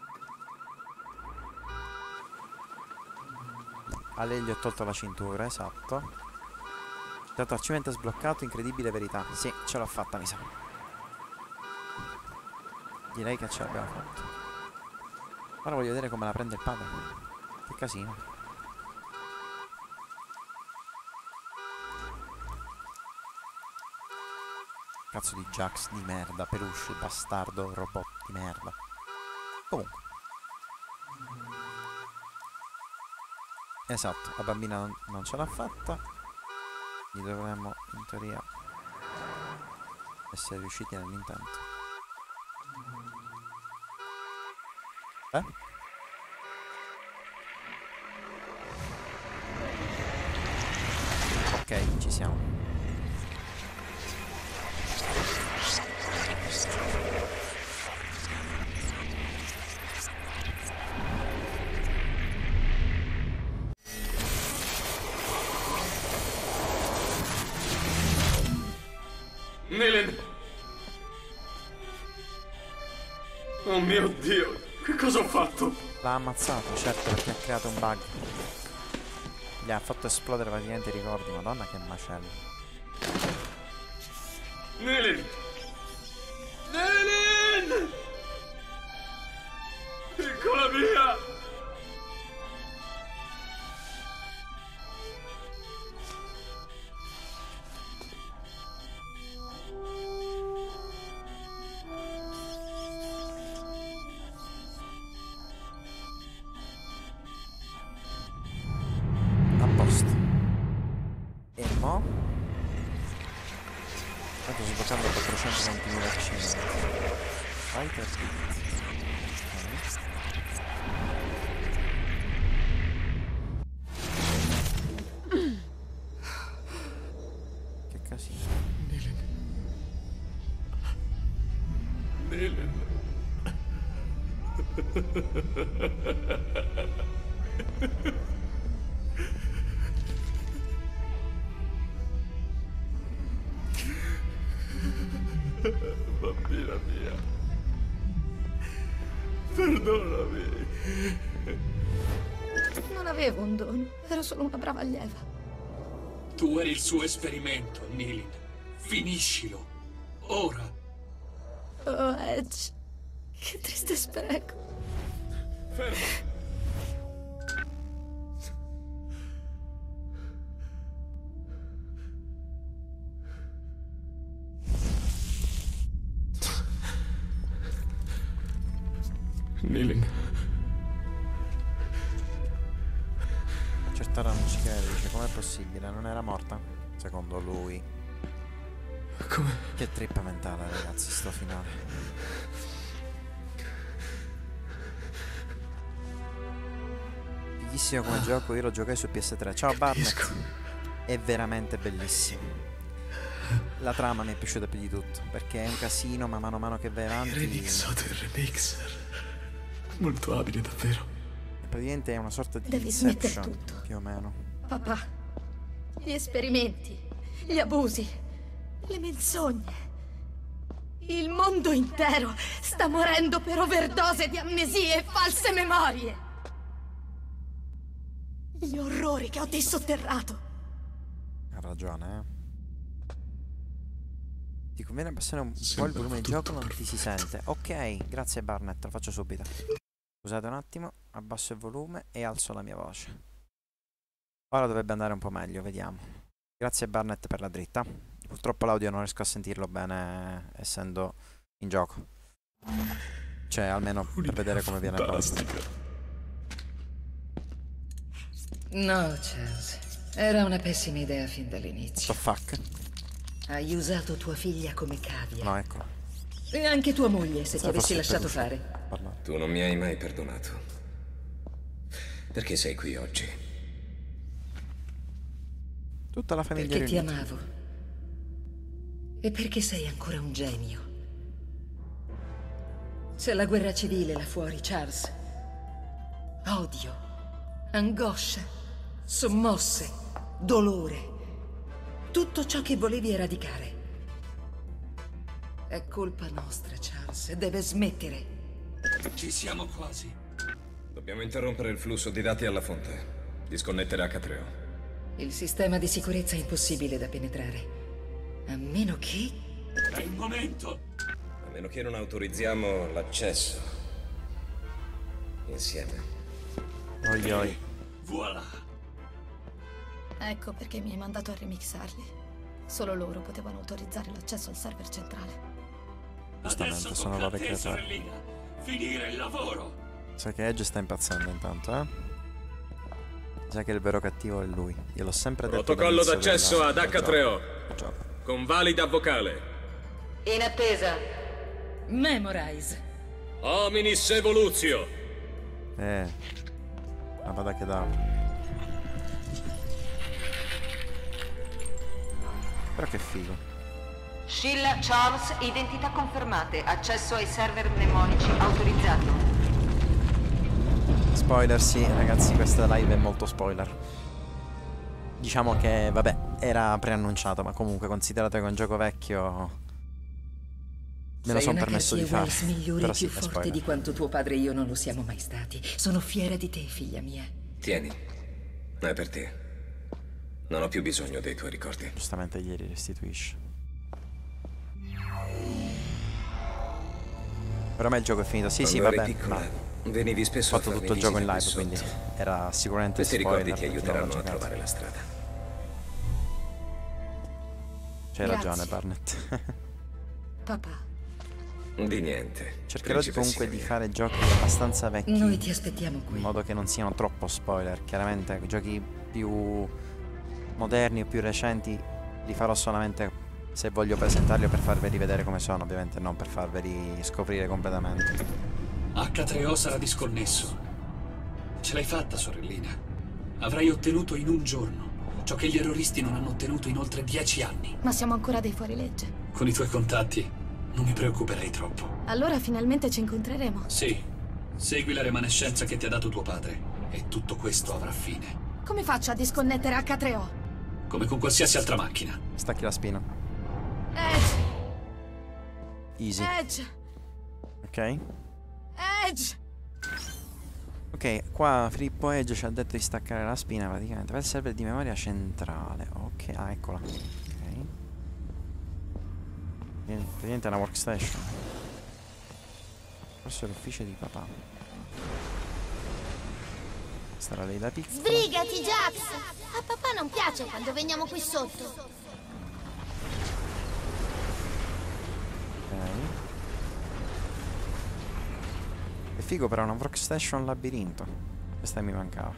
Speaker 1: A lei gli ho tolto la cintura, esatto. Il tracciamento è sbloccato, incredibile verità. Sì, ce l'ho fatta, mi sa. Direi che ce l'abbiamo fatta. Ora voglio vedere come la prende il padre. Che casino. Cazzo di Jax di merda, peluche, bastardo, robot di merda. Comunque. Esatto, la bambina non ce l'ha fatta. Gli dovremmo, in teoria, essere riusciti nell'intento. Ok, ci siamo.
Speaker 8: Nilin! Oh mio Dio, che cosa ho fatto?
Speaker 1: L'ha ammazzato, certo, perché ha creato un bug. Gli ha fatto esplodere praticamente i ricordi. Madonna che macello.
Speaker 8: Nilin! Nilin! Piccola mia!
Speaker 1: A posto. E mo? Sto sbloccando 420.000 vaccini. Fighter Beat. Che casino.
Speaker 8: Nilin. Bambina mia. Perdonami.
Speaker 3: Non avevo un dono, ero solo una brava allieva.
Speaker 7: Tu eri il suo esperimento, Nilin. Finiscilo. Ora.
Speaker 3: Oh, Edge. Che triste spreco.
Speaker 8: Fermo! Nilin.
Speaker 1: A certa ora non ci crede, dice com'è possibile, non era morta? Secondo lui.
Speaker 8: Come?
Speaker 1: Che trippa mentale, ragazzi, sto finale. Fighissimo come gioco, io lo giocai su PS3. Ciao Barnett. È veramente bellissimo. La trama mi è piaciuta più di tutto, perché è un casino, ma mano a mano che vai avanti.
Speaker 8: Remixer. Molto abile, davvero.
Speaker 1: Praticamente è una sorta di
Speaker 3: Devi smettere
Speaker 1: Inception,
Speaker 3: tutto.
Speaker 1: più o meno.
Speaker 3: Papà, gli esperimenti, gli abusi, le menzogne. Il mondo intero sta morendo per overdose di amnesie e false memorie. Gli orrori che ho dissotterrato.
Speaker 1: Ha ragione, eh. Ti conviene abbassare un po' il volume di gioco, non ti si sente. Ok, grazie Barnett, lo faccio subito. Scusate un attimo, abbasso il volume e alzo la mia voce. Ora dovrebbe andare un po' meglio, vediamo. Grazie Barnett per la dritta. Purtroppo l'audio non riesco a sentirlo bene essendo in gioco. Cioè, almeno per vedere come viene l'audio.
Speaker 9: No, Charles. Era una pessima idea fin
Speaker 1: What
Speaker 9: dall'inizio.
Speaker 1: the fuck?
Speaker 9: Hai usato tua figlia come cavia.
Speaker 1: No, ecco.
Speaker 9: E anche tua moglie, se ti
Speaker 1: Sarà
Speaker 9: avessi
Speaker 1: forse
Speaker 9: lasciato
Speaker 1: peluche.
Speaker 9: fare.
Speaker 1: Parlate.
Speaker 6: Tu non mi hai mai perdonato. Perché sei qui oggi?
Speaker 1: Tutta la famiglia
Speaker 9: Perché ti
Speaker 1: riunita.
Speaker 9: amavo. E perché sei ancora un genio. C'è la guerra civile là fuori, Charles. Odio, angoscia, sommosse, dolore. Tutto ciò che volevi eradicare. È colpa nostra, Charles. Deve smettere.
Speaker 7: Ci siamo quasi.
Speaker 6: Dobbiamo interrompere il flusso di dati alla fonte. Disconnettere H3O.
Speaker 9: Il sistema di sicurezza è impossibile da penetrare. A meno che...
Speaker 7: È il momento.
Speaker 6: A meno che non autorizziamo l'accesso. Insieme.
Speaker 1: Oi oi.
Speaker 7: Voilà.
Speaker 3: Ecco perché mi hai mandato a remixarli. Solo loro potevano autorizzare l'accesso al server centrale.
Speaker 1: Giustamente,
Speaker 7: Adesso
Speaker 1: sono
Speaker 7: tocca
Speaker 1: loro
Speaker 7: a te,
Speaker 1: che
Speaker 7: sorellina. Finire il lavoro.
Speaker 1: Sa che Edge sta impazzendo intanto, eh? Sa che il vero cattivo è lui. Io l'ho sempre detto.
Speaker 8: Protocollo
Speaker 1: dall'inizio
Speaker 8: d'accesso ad
Speaker 1: del
Speaker 8: H3O.
Speaker 1: gioco.
Speaker 8: Convalida vocale.
Speaker 9: In attesa. Memorize.
Speaker 8: Hominis evolutio.
Speaker 1: Ma vada che dà. Però che figo.
Speaker 10: Sheila Charles, identità confermate. Accesso ai server mnemonici autorizzato.
Speaker 1: Spoiler, sì, ragazzi, questa live è molto spoiler. Diciamo che, vabbè, era preannunciato, ma comunque, considerato che è un gioco vecchio, me lo sono permesso di fare.
Speaker 9: Sei una migliore
Speaker 1: Però
Speaker 9: e
Speaker 1: sì,
Speaker 9: più
Speaker 1: è
Speaker 9: forte
Speaker 1: spoiler.
Speaker 9: di quanto tuo padre e io non lo siamo mai stati. Sono fiera di te, figlia mia.
Speaker 6: Tieni. È per te. Non ho più bisogno dei tuoi ricordi.
Speaker 1: Giustamente ieri restituisce. Per me il gioco è finito. Sì, sì,
Speaker 6: Quando
Speaker 1: vabbè.
Speaker 6: eri piccola,
Speaker 1: Ma
Speaker 6: venivi
Speaker 1: ho
Speaker 6: spesso a
Speaker 1: fatto
Speaker 6: farmi
Speaker 1: tutto il gioco in
Speaker 6: visite
Speaker 1: live,
Speaker 6: qui
Speaker 1: quindi
Speaker 6: sotto.
Speaker 1: era sicuramente
Speaker 6: Questi
Speaker 1: spoiler.
Speaker 6: ricordi ti
Speaker 1: perché non l'ho
Speaker 6: aiuteranno a
Speaker 1: giocato.
Speaker 6: trovare la strada.
Speaker 1: C'hai
Speaker 3: Grazie.
Speaker 1: ragione, Barnett.
Speaker 3: Papà,
Speaker 6: Di niente.
Speaker 1: Cercherò
Speaker 6: principessina
Speaker 1: comunque di
Speaker 6: mia.
Speaker 1: fare giochi abbastanza vecchi,
Speaker 9: Noi ti aspettiamo
Speaker 1: in
Speaker 9: qui.
Speaker 1: modo che non siano troppo spoiler. Chiaramente giochi più moderni o più recenti li farò solamente se voglio presentarli o per farveli vedere come sono, ovviamente non per farveli scoprire completamente.
Speaker 7: H3O sarà disconnesso. Ce l'hai fatta, sorellina. Avrai ottenuto in un giorno ciò che gli erroristi non hanno ottenuto in oltre 10 anni.
Speaker 3: ma siamo ancora dei fuorilegge.
Speaker 7: Con i tuoi contatti non mi preoccuperei troppo.
Speaker 3: Allora finalmente ci incontreremo.
Speaker 7: Sì, segui la remanescenza che ti ha dato tuo padre e tutto questo avrà fine.
Speaker 3: Come faccio a disconnettere H3O?
Speaker 7: Come con qualsiasi altra macchina.
Speaker 1: Stacchi la spina.
Speaker 3: Edge!
Speaker 1: Easy.
Speaker 3: Edge!
Speaker 1: Ok?
Speaker 3: Edge!
Speaker 1: Ok, qua Filippo Edge ci ha detto di staccare la spina praticamente per il server di memoria centrale. Ok, ah, eccola. Ok. Praticamente è una workstation. Forse è l'ufficio di papà. Sarà lei da pizza.
Speaker 4: Sbrigati, Jax! A papà non piace quando veniamo qui sotto.
Speaker 1: Ok. È figo però, una workstation labirinto. Questa mi mancava.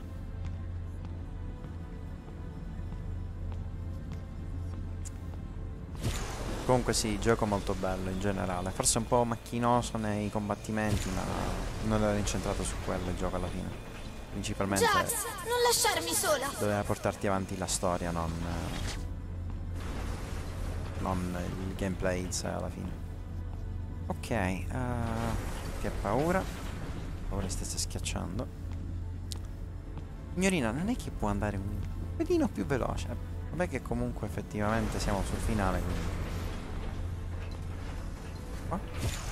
Speaker 1: Comunque sì, gioco molto bello in generale. Forse un po' macchinoso nei combattimenti, ma non ero incentrato su quello il gioco alla fine. Principalmente
Speaker 4: Jax, non lasciarmi sola!
Speaker 1: doveva portarti avanti la storia, non il gameplay in sé alla fine. Ok, che paura. Paura stesse schiacciando. Signorina, non è che può andare un pelino più veloce. Vabbè che comunque effettivamente siamo sul finale, quindi. Qua?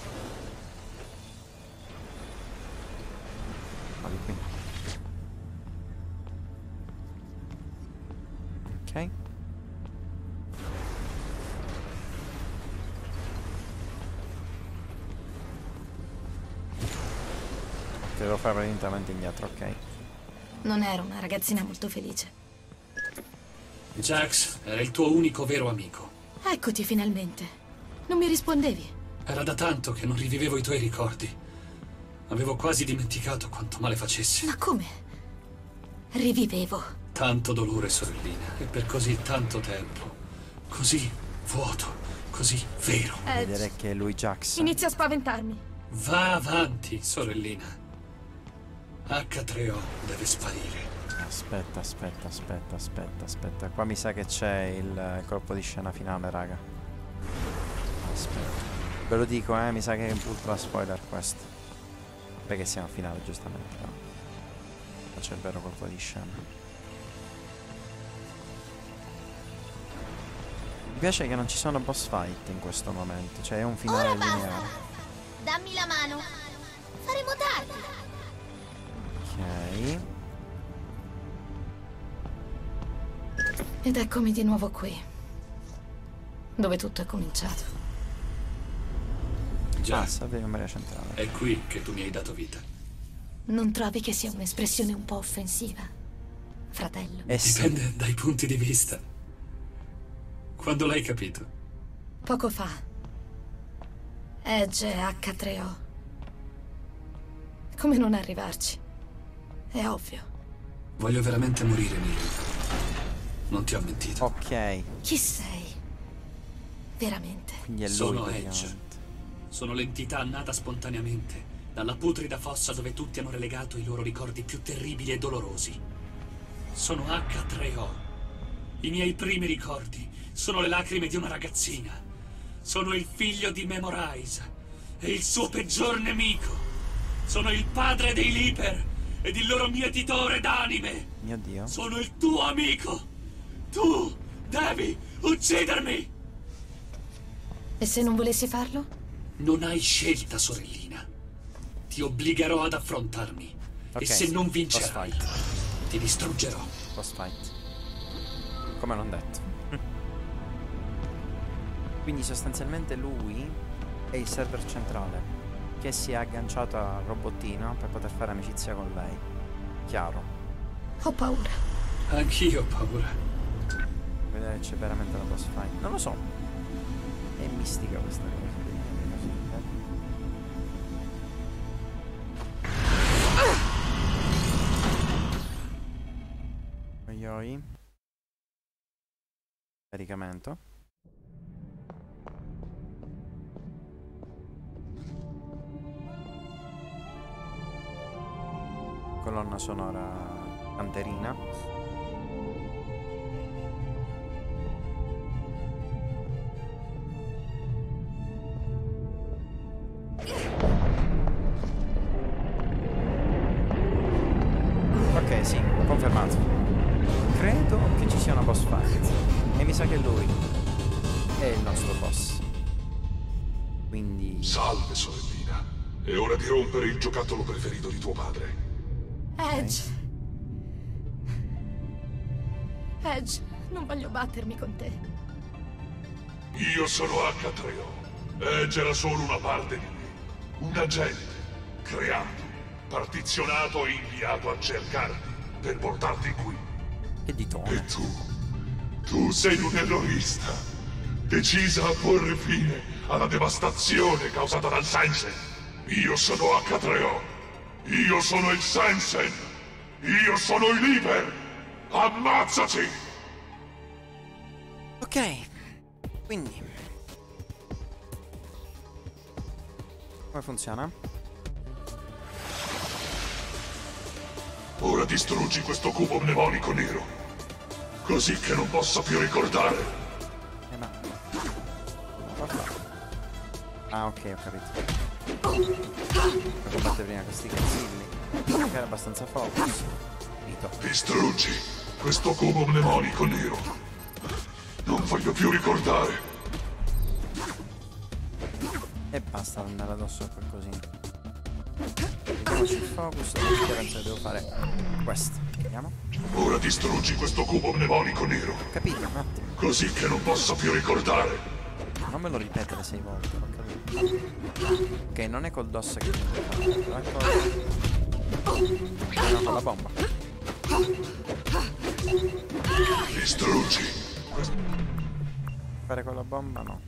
Speaker 1: Vado qui. Ok. Che devo fare praticamente avanti e indietro, ok.
Speaker 3: Non ero una ragazzina molto felice.
Speaker 7: Jax era il tuo unico vero amico.
Speaker 3: Eccoti finalmente. Non mi rispondevi.
Speaker 7: Era da tanto che non rivivevo i tuoi ricordi. Avevo quasi dimenticato quanto male facessi.
Speaker 3: Ma come? Rivivevo.
Speaker 7: Tanto dolore, sorellina, e per così tanto tempo. Così vuoto, così vero.
Speaker 1: Vedere che è lui Jax.
Speaker 3: Inizia a spaventarmi.
Speaker 7: Va avanti, sorellina. H3O deve sparire.
Speaker 1: Aspetta. Qua mi sa che c'è il colpo di scena finale, raga. Aspetta. Ve lo dico, mi sa che è un ultra spoiler questo. Perché siamo al finale, giustamente, no? Qua c'è il vero colpo di scena. Mi piace che non ci sono boss fight in questo momento. Cioè è un finale
Speaker 4: Ora
Speaker 1: lineare.
Speaker 4: basta! Dammi la mano. Faremo tardi.
Speaker 1: Ok.
Speaker 3: Ed eccomi di nuovo qui. Dove tutto è cominciato.
Speaker 7: Già,
Speaker 1: Server di memoria centrale.
Speaker 7: è qui che tu mi hai dato vita.
Speaker 3: Non trovi che sia un'espressione un po' offensiva, fratello?
Speaker 7: Dipende dai punti di vista. Quando l'hai capito?
Speaker 3: Poco fa. Edge e H3O. Come non arrivarci? È ovvio.
Speaker 7: Voglio veramente morire, Neil. Non ti ho mentito.
Speaker 1: Ok.
Speaker 3: Chi sei? Veramente?
Speaker 1: Quindi è lui.
Speaker 7: Sono Edge. Sono l'entità nata spontaneamente dalla putrida fossa dove tutti hanno relegato i loro ricordi più terribili e dolorosi. Sono H3O. I miei primi ricordi sono le lacrime di una ragazzina. Sono il figlio di Memorize e il suo peggior nemico. Sono il padre dei Leaper ed il loro mietitore d'anime.
Speaker 1: Mio Dio.
Speaker 7: Sono il tuo amico. Tu devi uccidermi.
Speaker 3: E se non volessi farlo?
Speaker 7: Non hai scelta, sorellina. Ti obbligherò ad affrontarmi.
Speaker 1: Ok,
Speaker 7: E se non vincerai,
Speaker 1: boss fight.
Speaker 7: ti distruggerò.
Speaker 1: Boss fight. Come non detto. Quindi sostanzialmente lui è il server centrale che si è agganciato al robottino per poter fare amicizia con lei. Chiaro.
Speaker 3: Ho paura.
Speaker 7: Anch'io ho paura.
Speaker 1: Vedere c'è veramente la boss fight. Non lo so. È mistica questa cosa. Oi. Caricamento. Colonna sonora canterina. Ok, sì, confermato. Credo che ci sia una boss fight. E mi sa che lui è il nostro boss. Quindi...
Speaker 11: Salve, sorellina. È ora di rompere il giocattolo preferito di tuo padre.
Speaker 3: Edge. Edge, non voglio battermi con te.
Speaker 11: Io sono H3O. Edge era solo una parte di me. Un agente, creato, partizionato e inviato a cercarti per portarti qui.
Speaker 1: Che di tono.
Speaker 11: E tu sei un terrorista, decisa a porre fine alla devastazione causata dal Sensen. Io sono H3O. Io sono il Sensen. Io sono il Liber. Ammazzati!
Speaker 1: Ok, quindi come funziona?
Speaker 11: Ora distruggi questo cubo mnemonico nero, così che non possa più ricordare.
Speaker 1: Ma... Ah, ok, ho capito. Per combattere prima questi cazzilli, che era abbastanza focus. Finito.
Speaker 11: Distruggi questo cubo mnemonico nero. Non voglio più ricordare.
Speaker 1: E basta andare addosso a qualcosina. Vediamoci il focus. La differenza devo fare questo. Vediamo.
Speaker 11: Ora distruggi questo cubo mnemonico nero.
Speaker 1: Capito, un attimo.
Speaker 11: Così che non possa più ricordare.
Speaker 1: Non me lo ripetere 6 volte, ho capito. Ok, non è col DOS che devo fare. No, con la bomba.
Speaker 11: Distruggi.
Speaker 1: Fare con la bomba no.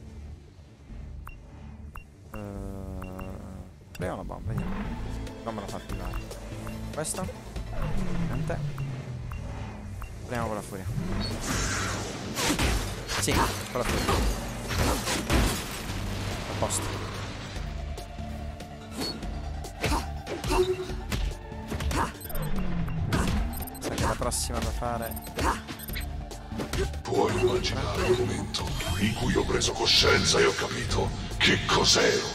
Speaker 1: Proviamo la bomba, vediamo. Non me la fa attivare. Questo? Niente. Proviamo con la furia. Sì, con la furia. A posto. Sa che la prossima da fare.
Speaker 11: Puoi immaginare il momento in cui ho preso coscienza e ho capito che cos'ero.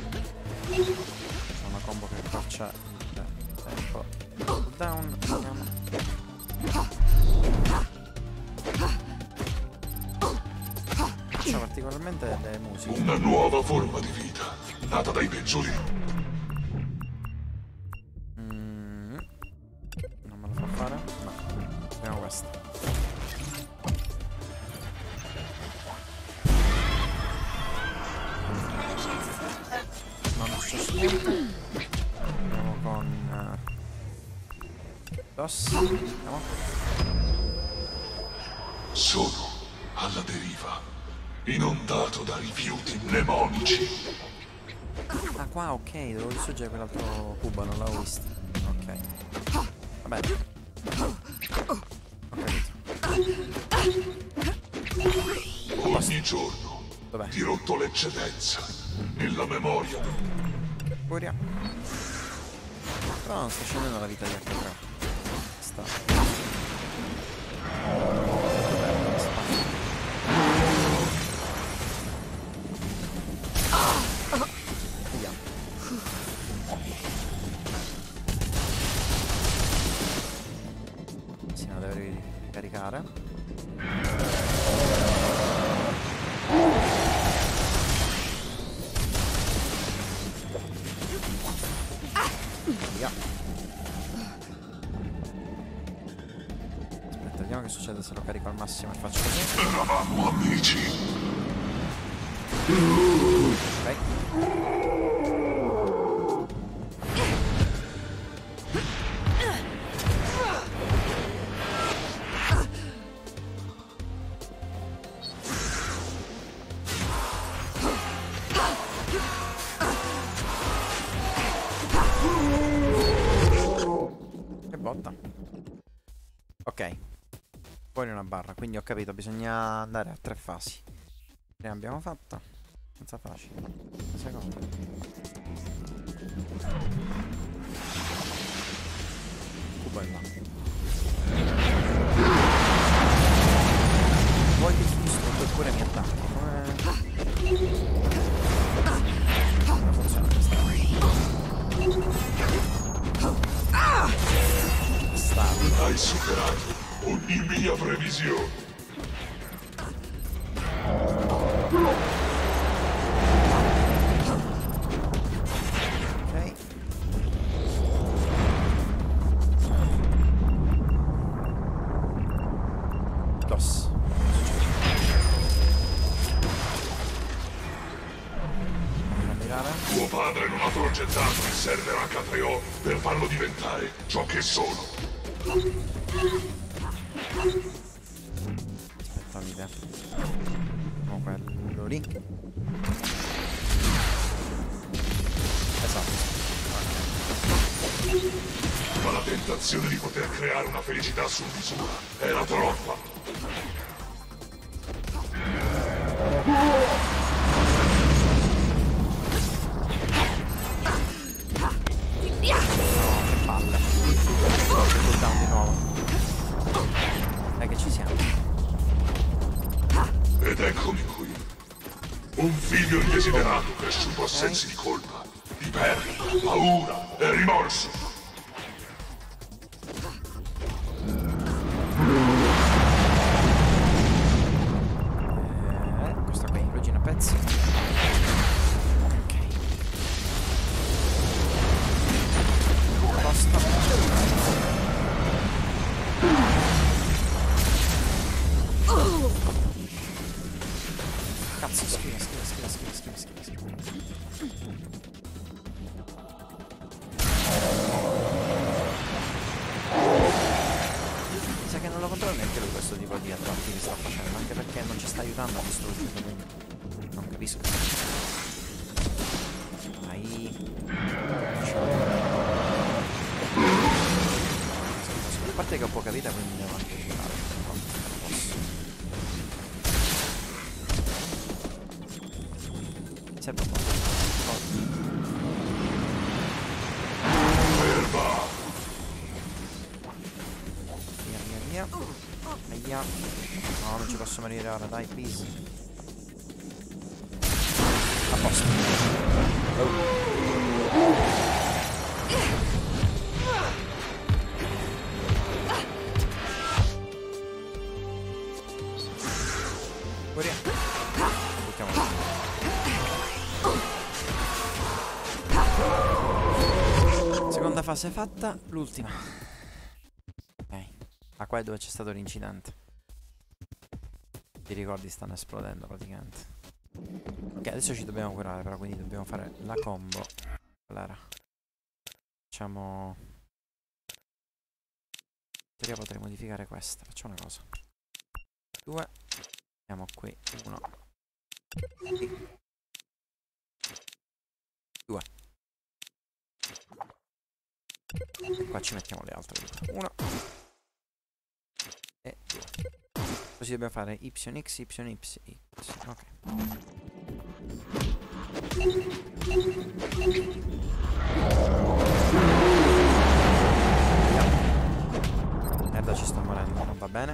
Speaker 1: Una combo che faccia il tempo. Down. Faccio particolarmente le musiche.
Speaker 11: Una nuova forma di vita, nata dai peggiori.
Speaker 1: Non me lo fa fare? No. Proviamo questo. Andiamo con DOS. Andiamo.
Speaker 11: Sono alla deriva, inondato da rifiuti mnemonici.
Speaker 1: Ah, qua ok, devo distruggere quell'altro cubo, non l'avevo visto. Ok. Va bene. Ho capito.
Speaker 11: Ogni giorno ti rotto l'eccedenza nella memoria.
Speaker 1: Furia. Però non sta scendendo la vita di H3. Sta. Vediamo. Sì, ma deve ricaricare. Aspetta, vediamo che succede se lo carico al massimo e faccio così.
Speaker 11: Eravamo amici.
Speaker 1: Ok. Che botta. Ok. Fuori una barra, quindi ho capito, bisogna andare a 3 fasi. Prima abbiamo fatto. Senza facile. La seconda. Cubo è là. Vuoi che ti distruggo eppure mi attacchi? Come funziona questa?
Speaker 11: Hai superato ogni mia previsione.
Speaker 1: Ok.
Speaker 11: Tuo padre non ha progettato il server H3O per farlo diventare ciò che sono.
Speaker 1: Aspetta un'idea. No, quello lì. Esatto.
Speaker 11: Ma la tentazione di poter creare una felicità su misura era troppa.
Speaker 1: Palle. Cooldown di nuovo. Dai che ci siamo.
Speaker 11: Ed eccomi qui. Un figlio indesiderato cresciuto a sensi di colpa, di perdita, paura e rimorso.
Speaker 1: Questa qui, ruggine a pezzi. Ok. Basta. Cazzo, schiva. Sa che non lo controlla neanche lui questo tipo di attacchi che sta facendo, anche perché non ci sta aiutando a distruggere, quindi non capisco. Vai. A parte che ho poca vita, quindi devo anche aiutare. Serve un po'. Via. No, non ci posso morire ora, dai, please. A posto. Furia. Buttiamo. Seconda fase fatta, l'ultima. Ok. Ah, qua è dove c'è stato l'incidente. I ricordi stanno esplodendo praticamente. Ok, adesso ci dobbiamo curare però, quindi dobbiamo fare la combo. Allora, facciamo... In teoria potrei modificare questa. Facciamo una cosa. 2. Andiamo qui. 1. 2. E qua ci mettiamo le altre 1 e 2. Così dobbiamo fare YX, YX. Ok. Merda, ci sto morendo, non va bene.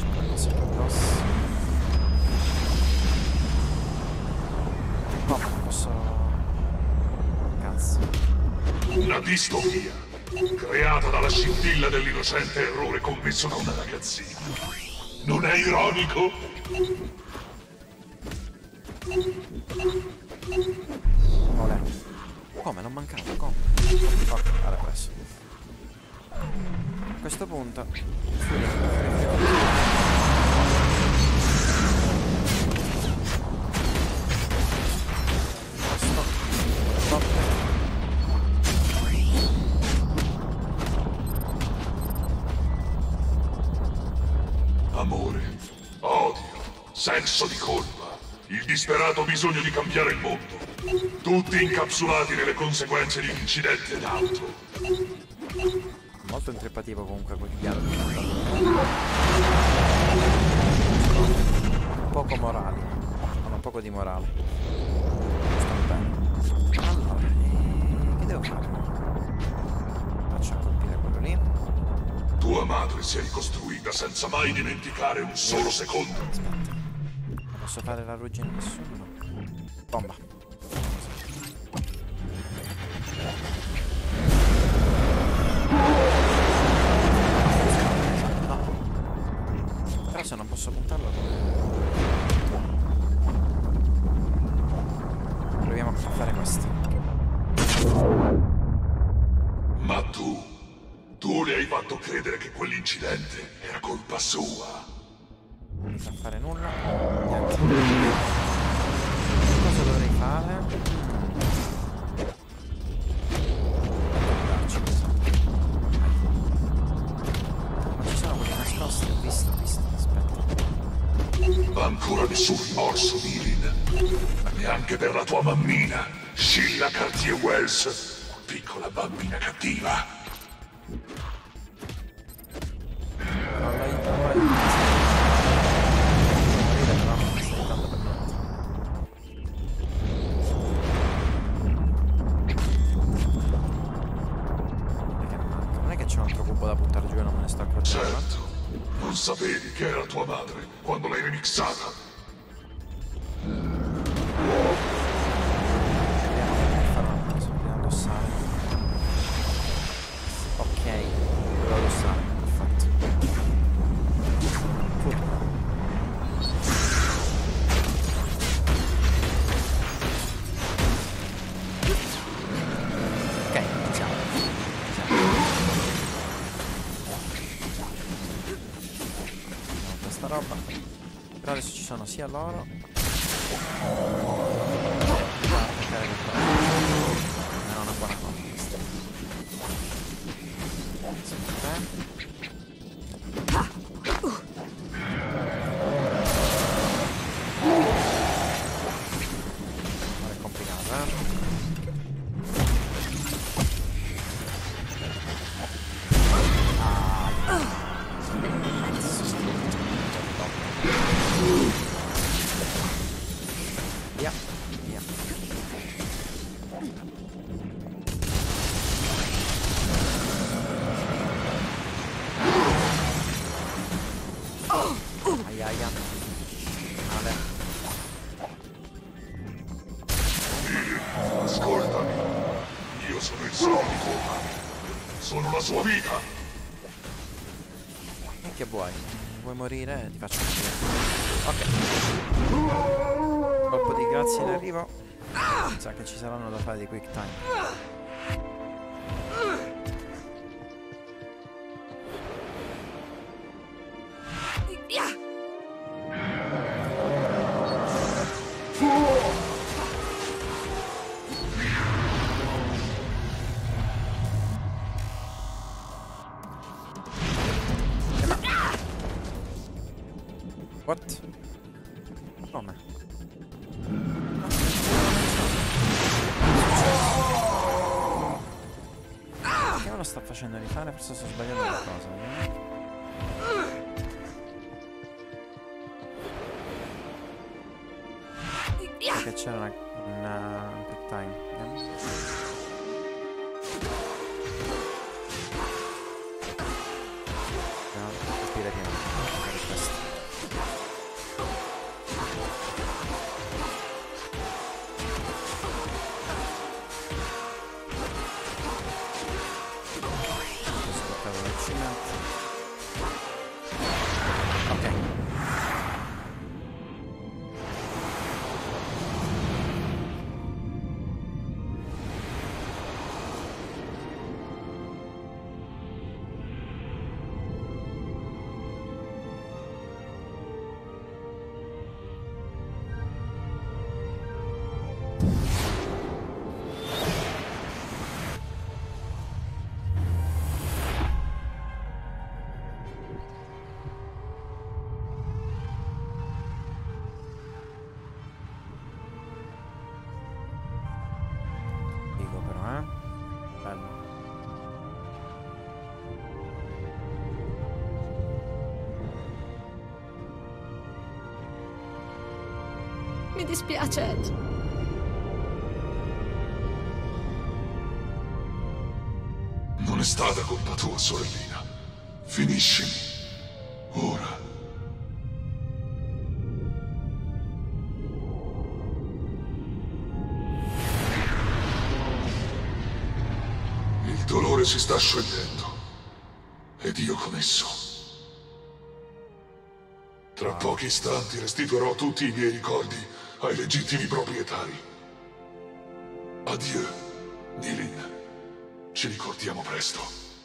Speaker 1: No, non posso... Cazzo.
Speaker 11: Una distopia, creata dalla scintilla dell'innocente errore commesso da una ragazzina. Non è ironico?
Speaker 1: Olè. Come? Non mancava? Come? Ok, allora adesso. A questo punto...
Speaker 11: Amore, odio, senso di colpa, il disperato bisogno di cambiare il mondo. Tutti incapsulati nelle conseguenze di un incidente d'auto.
Speaker 1: Molto intrippativo comunque quel dialogo. Poco morali. Hanno un poco di morale. Stanno bene. Allora, che devo fare? Faccio colpire quello lì.
Speaker 11: Tua madre si è ricostruita senza mai dimenticare un solo secondo.
Speaker 1: Aspetta. Non posso fare la ruggine a nessuno? Bomba. No. Però se non posso puntarlo... Proviamo a fare questo.
Speaker 11: Ma tu le hai fatto credere che quell'incidente era colpa sua.
Speaker 1: Non mi fa fare nulla. Niente. Cosa dovrei fare?
Speaker 11: anche per la tua mammina, Sheila Cartier-Wells, piccola bambina cattiva.
Speaker 1: Non è che c'è un altro cubo da buttare giù e non me ne sto accorgendo.
Speaker 11: Certo, non sapevi che era tua madre quando l'hai remixata.
Speaker 1: Dobbiamo indossare. Ok, devo indossare, perfetto. Ok, iniziamo. Questa roba. Però adesso ci sono sia loro. Non una buona cosa. Ora è complicato, Via, via. Aia. Male.
Speaker 11: Ascoltami, io sono il suo amico. Sono la sua vita.
Speaker 1: E che vuoi? Vuoi morire? Ti faccio morire. Ok. Colpo di grazia in arrivo. Mi sa che ci saranno da fare di quick time. What? Come? Che me lo sta facendo rifare? Forse sto sbagliando qualcosa. Perché c'era un quick time. Colpire pieno. Questo. Ok.
Speaker 3: Mi dispiace, Edge.
Speaker 11: Non è stata colpa tua, sorellina. Finiscimi. Ora. Il dolore si sta sciogliendo. Ed io con esso. Tra pochi istanti restituirò tutti i miei ricordi ai legittimi proprietari. Addio, Nilin. Ci ricordiamo presto.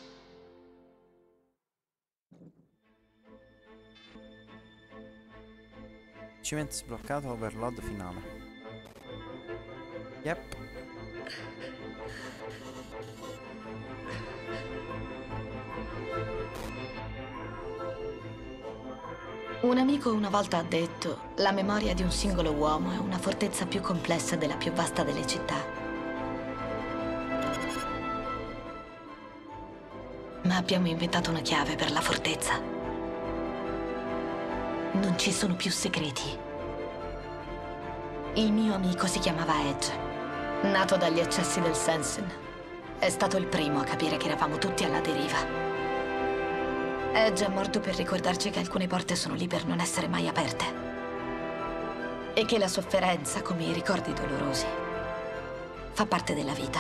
Speaker 1: Achievement sbloccato, overload finale. Yep.
Speaker 3: Un amico una volta ha detto: la memoria di un singolo uomo è una fortezza più complessa della più vasta delle città. Ma abbiamo inventato una chiave per la fortezza. Non ci sono più segreti. Il mio amico si chiamava Edge. Nato dagli eccessi del Sensen, è stato il primo a capire che eravamo tutti alla deriva. Edge è morto per ricordarci che alcune porte sono lì per non essere mai aperte. E che la sofferenza, come i ricordi dolorosi, fa parte della vita.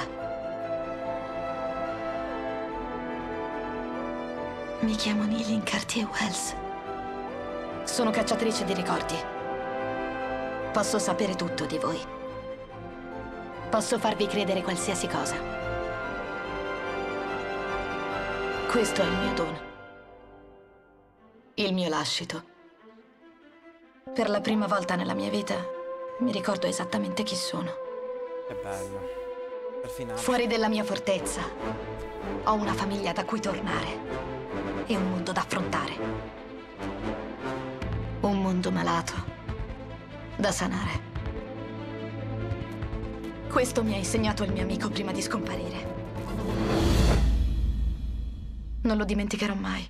Speaker 3: Mi chiamo Nilin Cartier-Wells. Sono cacciatrice di ricordi. Posso sapere tutto di voi. Posso farvi credere qualsiasi cosa. Questo è il mio dono. Il mio lascito. Per la prima volta nella mia vita mi ricordo esattamente chi sono.
Speaker 1: Che bello. Per finale.
Speaker 3: Fuori della mia fortezza ho una famiglia da cui tornare e un mondo da affrontare. Un mondo malato da sanare. Questo mi ha insegnato il mio amico prima di scomparire. Non lo dimenticherò mai.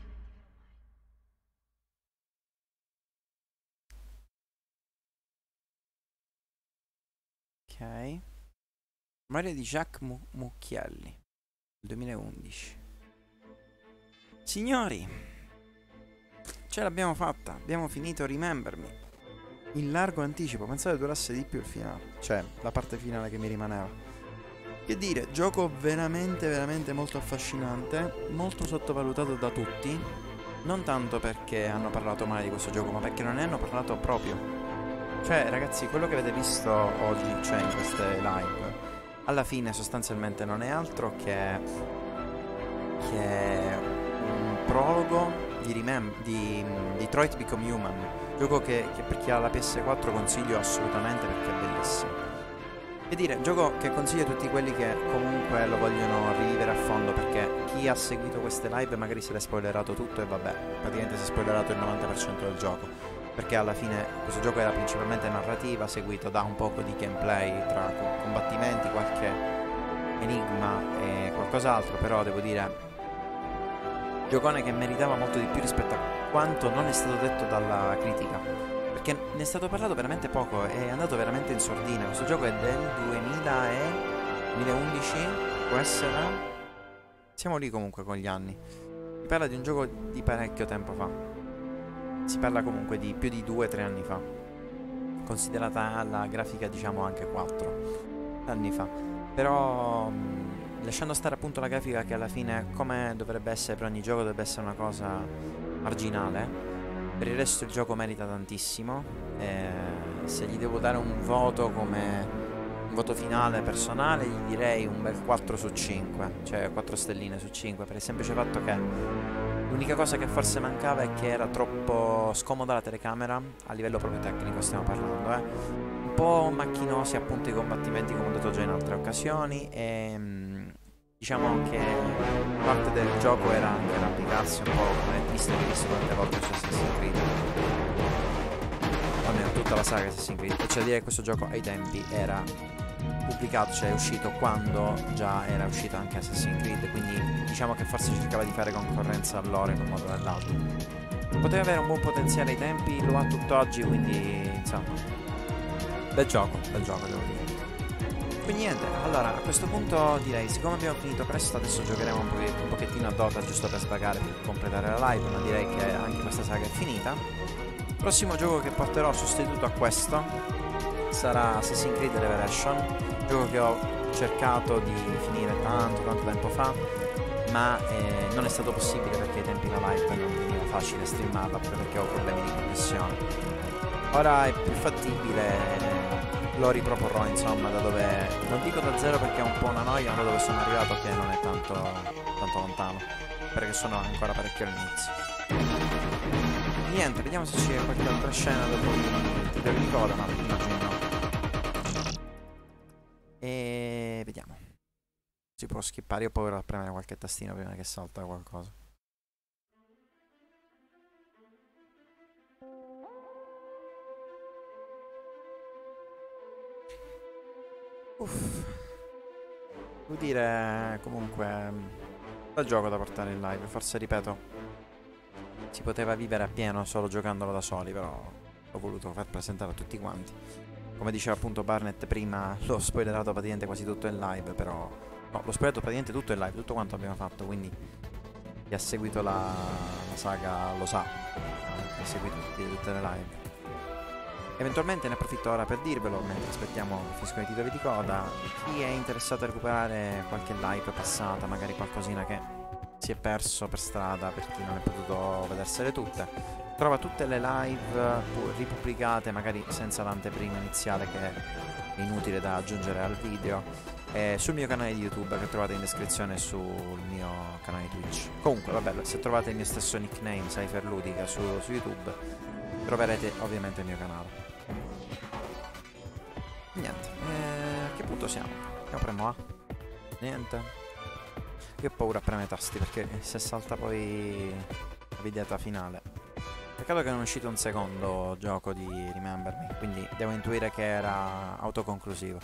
Speaker 1: Ok. Memoria di Jacques Mucchielli, 2011. Signori, ce l'abbiamo fatta. Abbiamo finito Remember Me. In largo anticipo. Pensavo durasse di più il finale. Cioè, la parte finale che mi rimaneva. Che dire, gioco veramente, veramente molto affascinante. Molto sottovalutato da tutti. Non tanto perché hanno parlato male di questo gioco, ma perché non ne hanno parlato proprio. Cioè, ragazzi, quello che avete visto oggi, cioè in queste live, alla fine sostanzialmente non è altro che un prologo di Detroit Become Human. Gioco che per chi ha la PS4 consiglio assolutamente perché è bellissimo. E dire, gioco che consiglio a tutti quelli che comunque lo vogliono rivivere a fondo, perché chi ha seguito queste live magari se l'è spoilerato tutto e vabbè, praticamente si è spoilerato il 90% del gioco. Perché alla fine questo gioco era principalmente narrativa, seguito da un poco di gameplay tra combattimenti, qualche enigma e qualcos'altro, però devo dire, giocone che meritava molto di più rispetto a quanto non è stato detto dalla critica, perché ne è stato parlato veramente poco, è andato veramente in sordina. Questo gioco è del 2011, può essere? Siamo lì comunque con gli anni. Si parla di un gioco di parecchio tempo fa. Si parla comunque di più di 2-3 anni fa, considerata la grafica diciamo anche 4 anni fa. Però lasciando stare appunto la grafica, che alla fine, come dovrebbe essere per ogni gioco, dovrebbe essere una cosa marginale, per il resto il gioco merita tantissimo. Se gli devo dare un voto come un voto finale personale, gli direi un bel 4 su 5, cioè 4 stelline su 5, per il semplice fatto che l'unica cosa che forse mancava è che era troppo scomoda la telecamera, a livello proprio tecnico stiamo parlando, un po' macchinosi appunto i combattimenti, come ho detto già in altre occasioni, e diciamo che parte del gioco era anche l'arrampicarsi un po', come visto tante volte su Assassin's Creed, o almeno tutta la saga Assassin's Creed. E cioè dire che questo gioco ai tempi era pubblicato, cioè è uscito quando già era uscito anche Assassin's Creed, quindi diciamo che forse cercava di fare concorrenza a loro in un modo o nell'altro. Poteva avere un buon potenziale ai tempi, lo ha tutt'oggi, quindi insomma, bel gioco devo dire. Quindi niente, allora a questo punto direi, siccome abbiamo finito presto, adesso giocheremo un pochettino a Dota giusto per svagare, per completare la live, ma direi che anche questa saga è finita. Il prossimo gioco che porterò sostituto a questo sarà Assassin's Creed Revelation, gioco che ho cercato di finire tanto tempo fa, ma non è stato possibile perché ai tempi la live non veniva facile streamarla, proprio perché ho problemi di connessione. Ora è più fattibile, lo riproporrò insomma da dove, non dico da zero perché è un po' una noia, ma da dove sono arrivato che non è tanto lontano, perché sono ancora parecchio all'inizio. Niente, vediamo se c'è qualche altra scena dopo il tutorial di coda, ma immagino no. E vediamo. Si può skippare, io ho paura a premere qualche tastino prima che salta qualcosa. Uff. Devo dire, comunque, bel gioco da portare in live. Forse, ripeto, si poteva vivere appieno solo giocandolo da soli, però l'ho voluto far presentare a tutti quanti. Come diceva appunto Barnett prima, l'ho spoilerato praticamente quasi tutto in live, però... No, l'ho spoilerato praticamente tutto in live, tutto quanto abbiamo fatto, quindi chi ha seguito la saga lo sa, chi ha seguito tutte le live. Eventualmente ne approfitto ora per dirvelo, mentre aspettiamo che finiscono i titoli di coda. Chi è interessato a recuperare qualche live passata, magari qualcosina che si è perso per strada, per chi non è potuto vedersele tutte, trova tutte le live ripubblicate, magari senza l'anteprima iniziale che è inutile da aggiungere al video, sul mio canale di YouTube, che trovate in descrizione sul mio canale Twitch. Comunque, vabbè, se trovate il mio stesso nickname, Cypher Ludica, su YouTube, troverete ovviamente il mio canale. Niente, a che punto siamo? Che apriamo A? Niente. Io ho paura a premere i tasti, perché se salta poi la videata finale. Peccato che non è uscito un secondo gioco di Remember Me, quindi devo intuire che era autoconclusivo.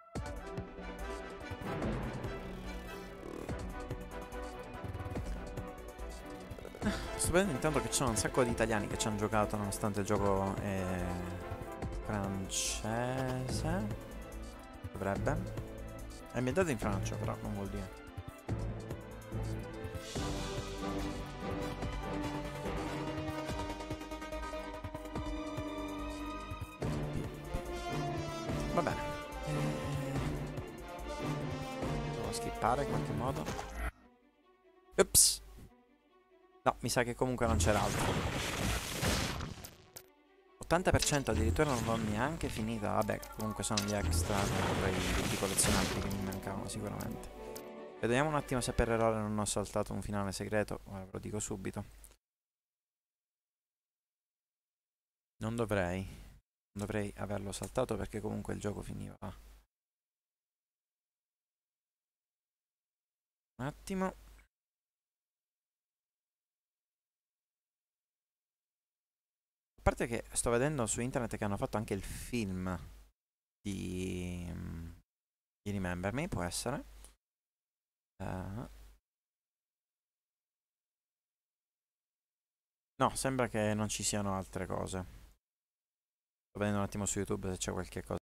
Speaker 1: Sto vedendo intanto che ci sono un sacco di italiani che ci hanno giocato, nonostante il gioco è francese. Dovrebbe. È ambientato in Francia, però non vuol dire. Va bene. Devo skippare in qualche modo. Ups. No, mi sa che comunque non c'era altro. 80% addirittura non l'ho neanche finita. Vabbè, comunque sono gli extra, i libri collezionabili che mi mancavano sicuramente. Vediamo un attimo se per errore non ho saltato un finale segreto. Ora ve lo dico subito. Non dovrei averlo saltato, perché comunque il gioco finiva. Un attimo. A parte che sto vedendo su internet che hanno fatto anche il film di Remember Me, può essere. No, sembra che non ci siano altre cose. Sto vedendo un attimo su YouTube se c'è qualche cosa.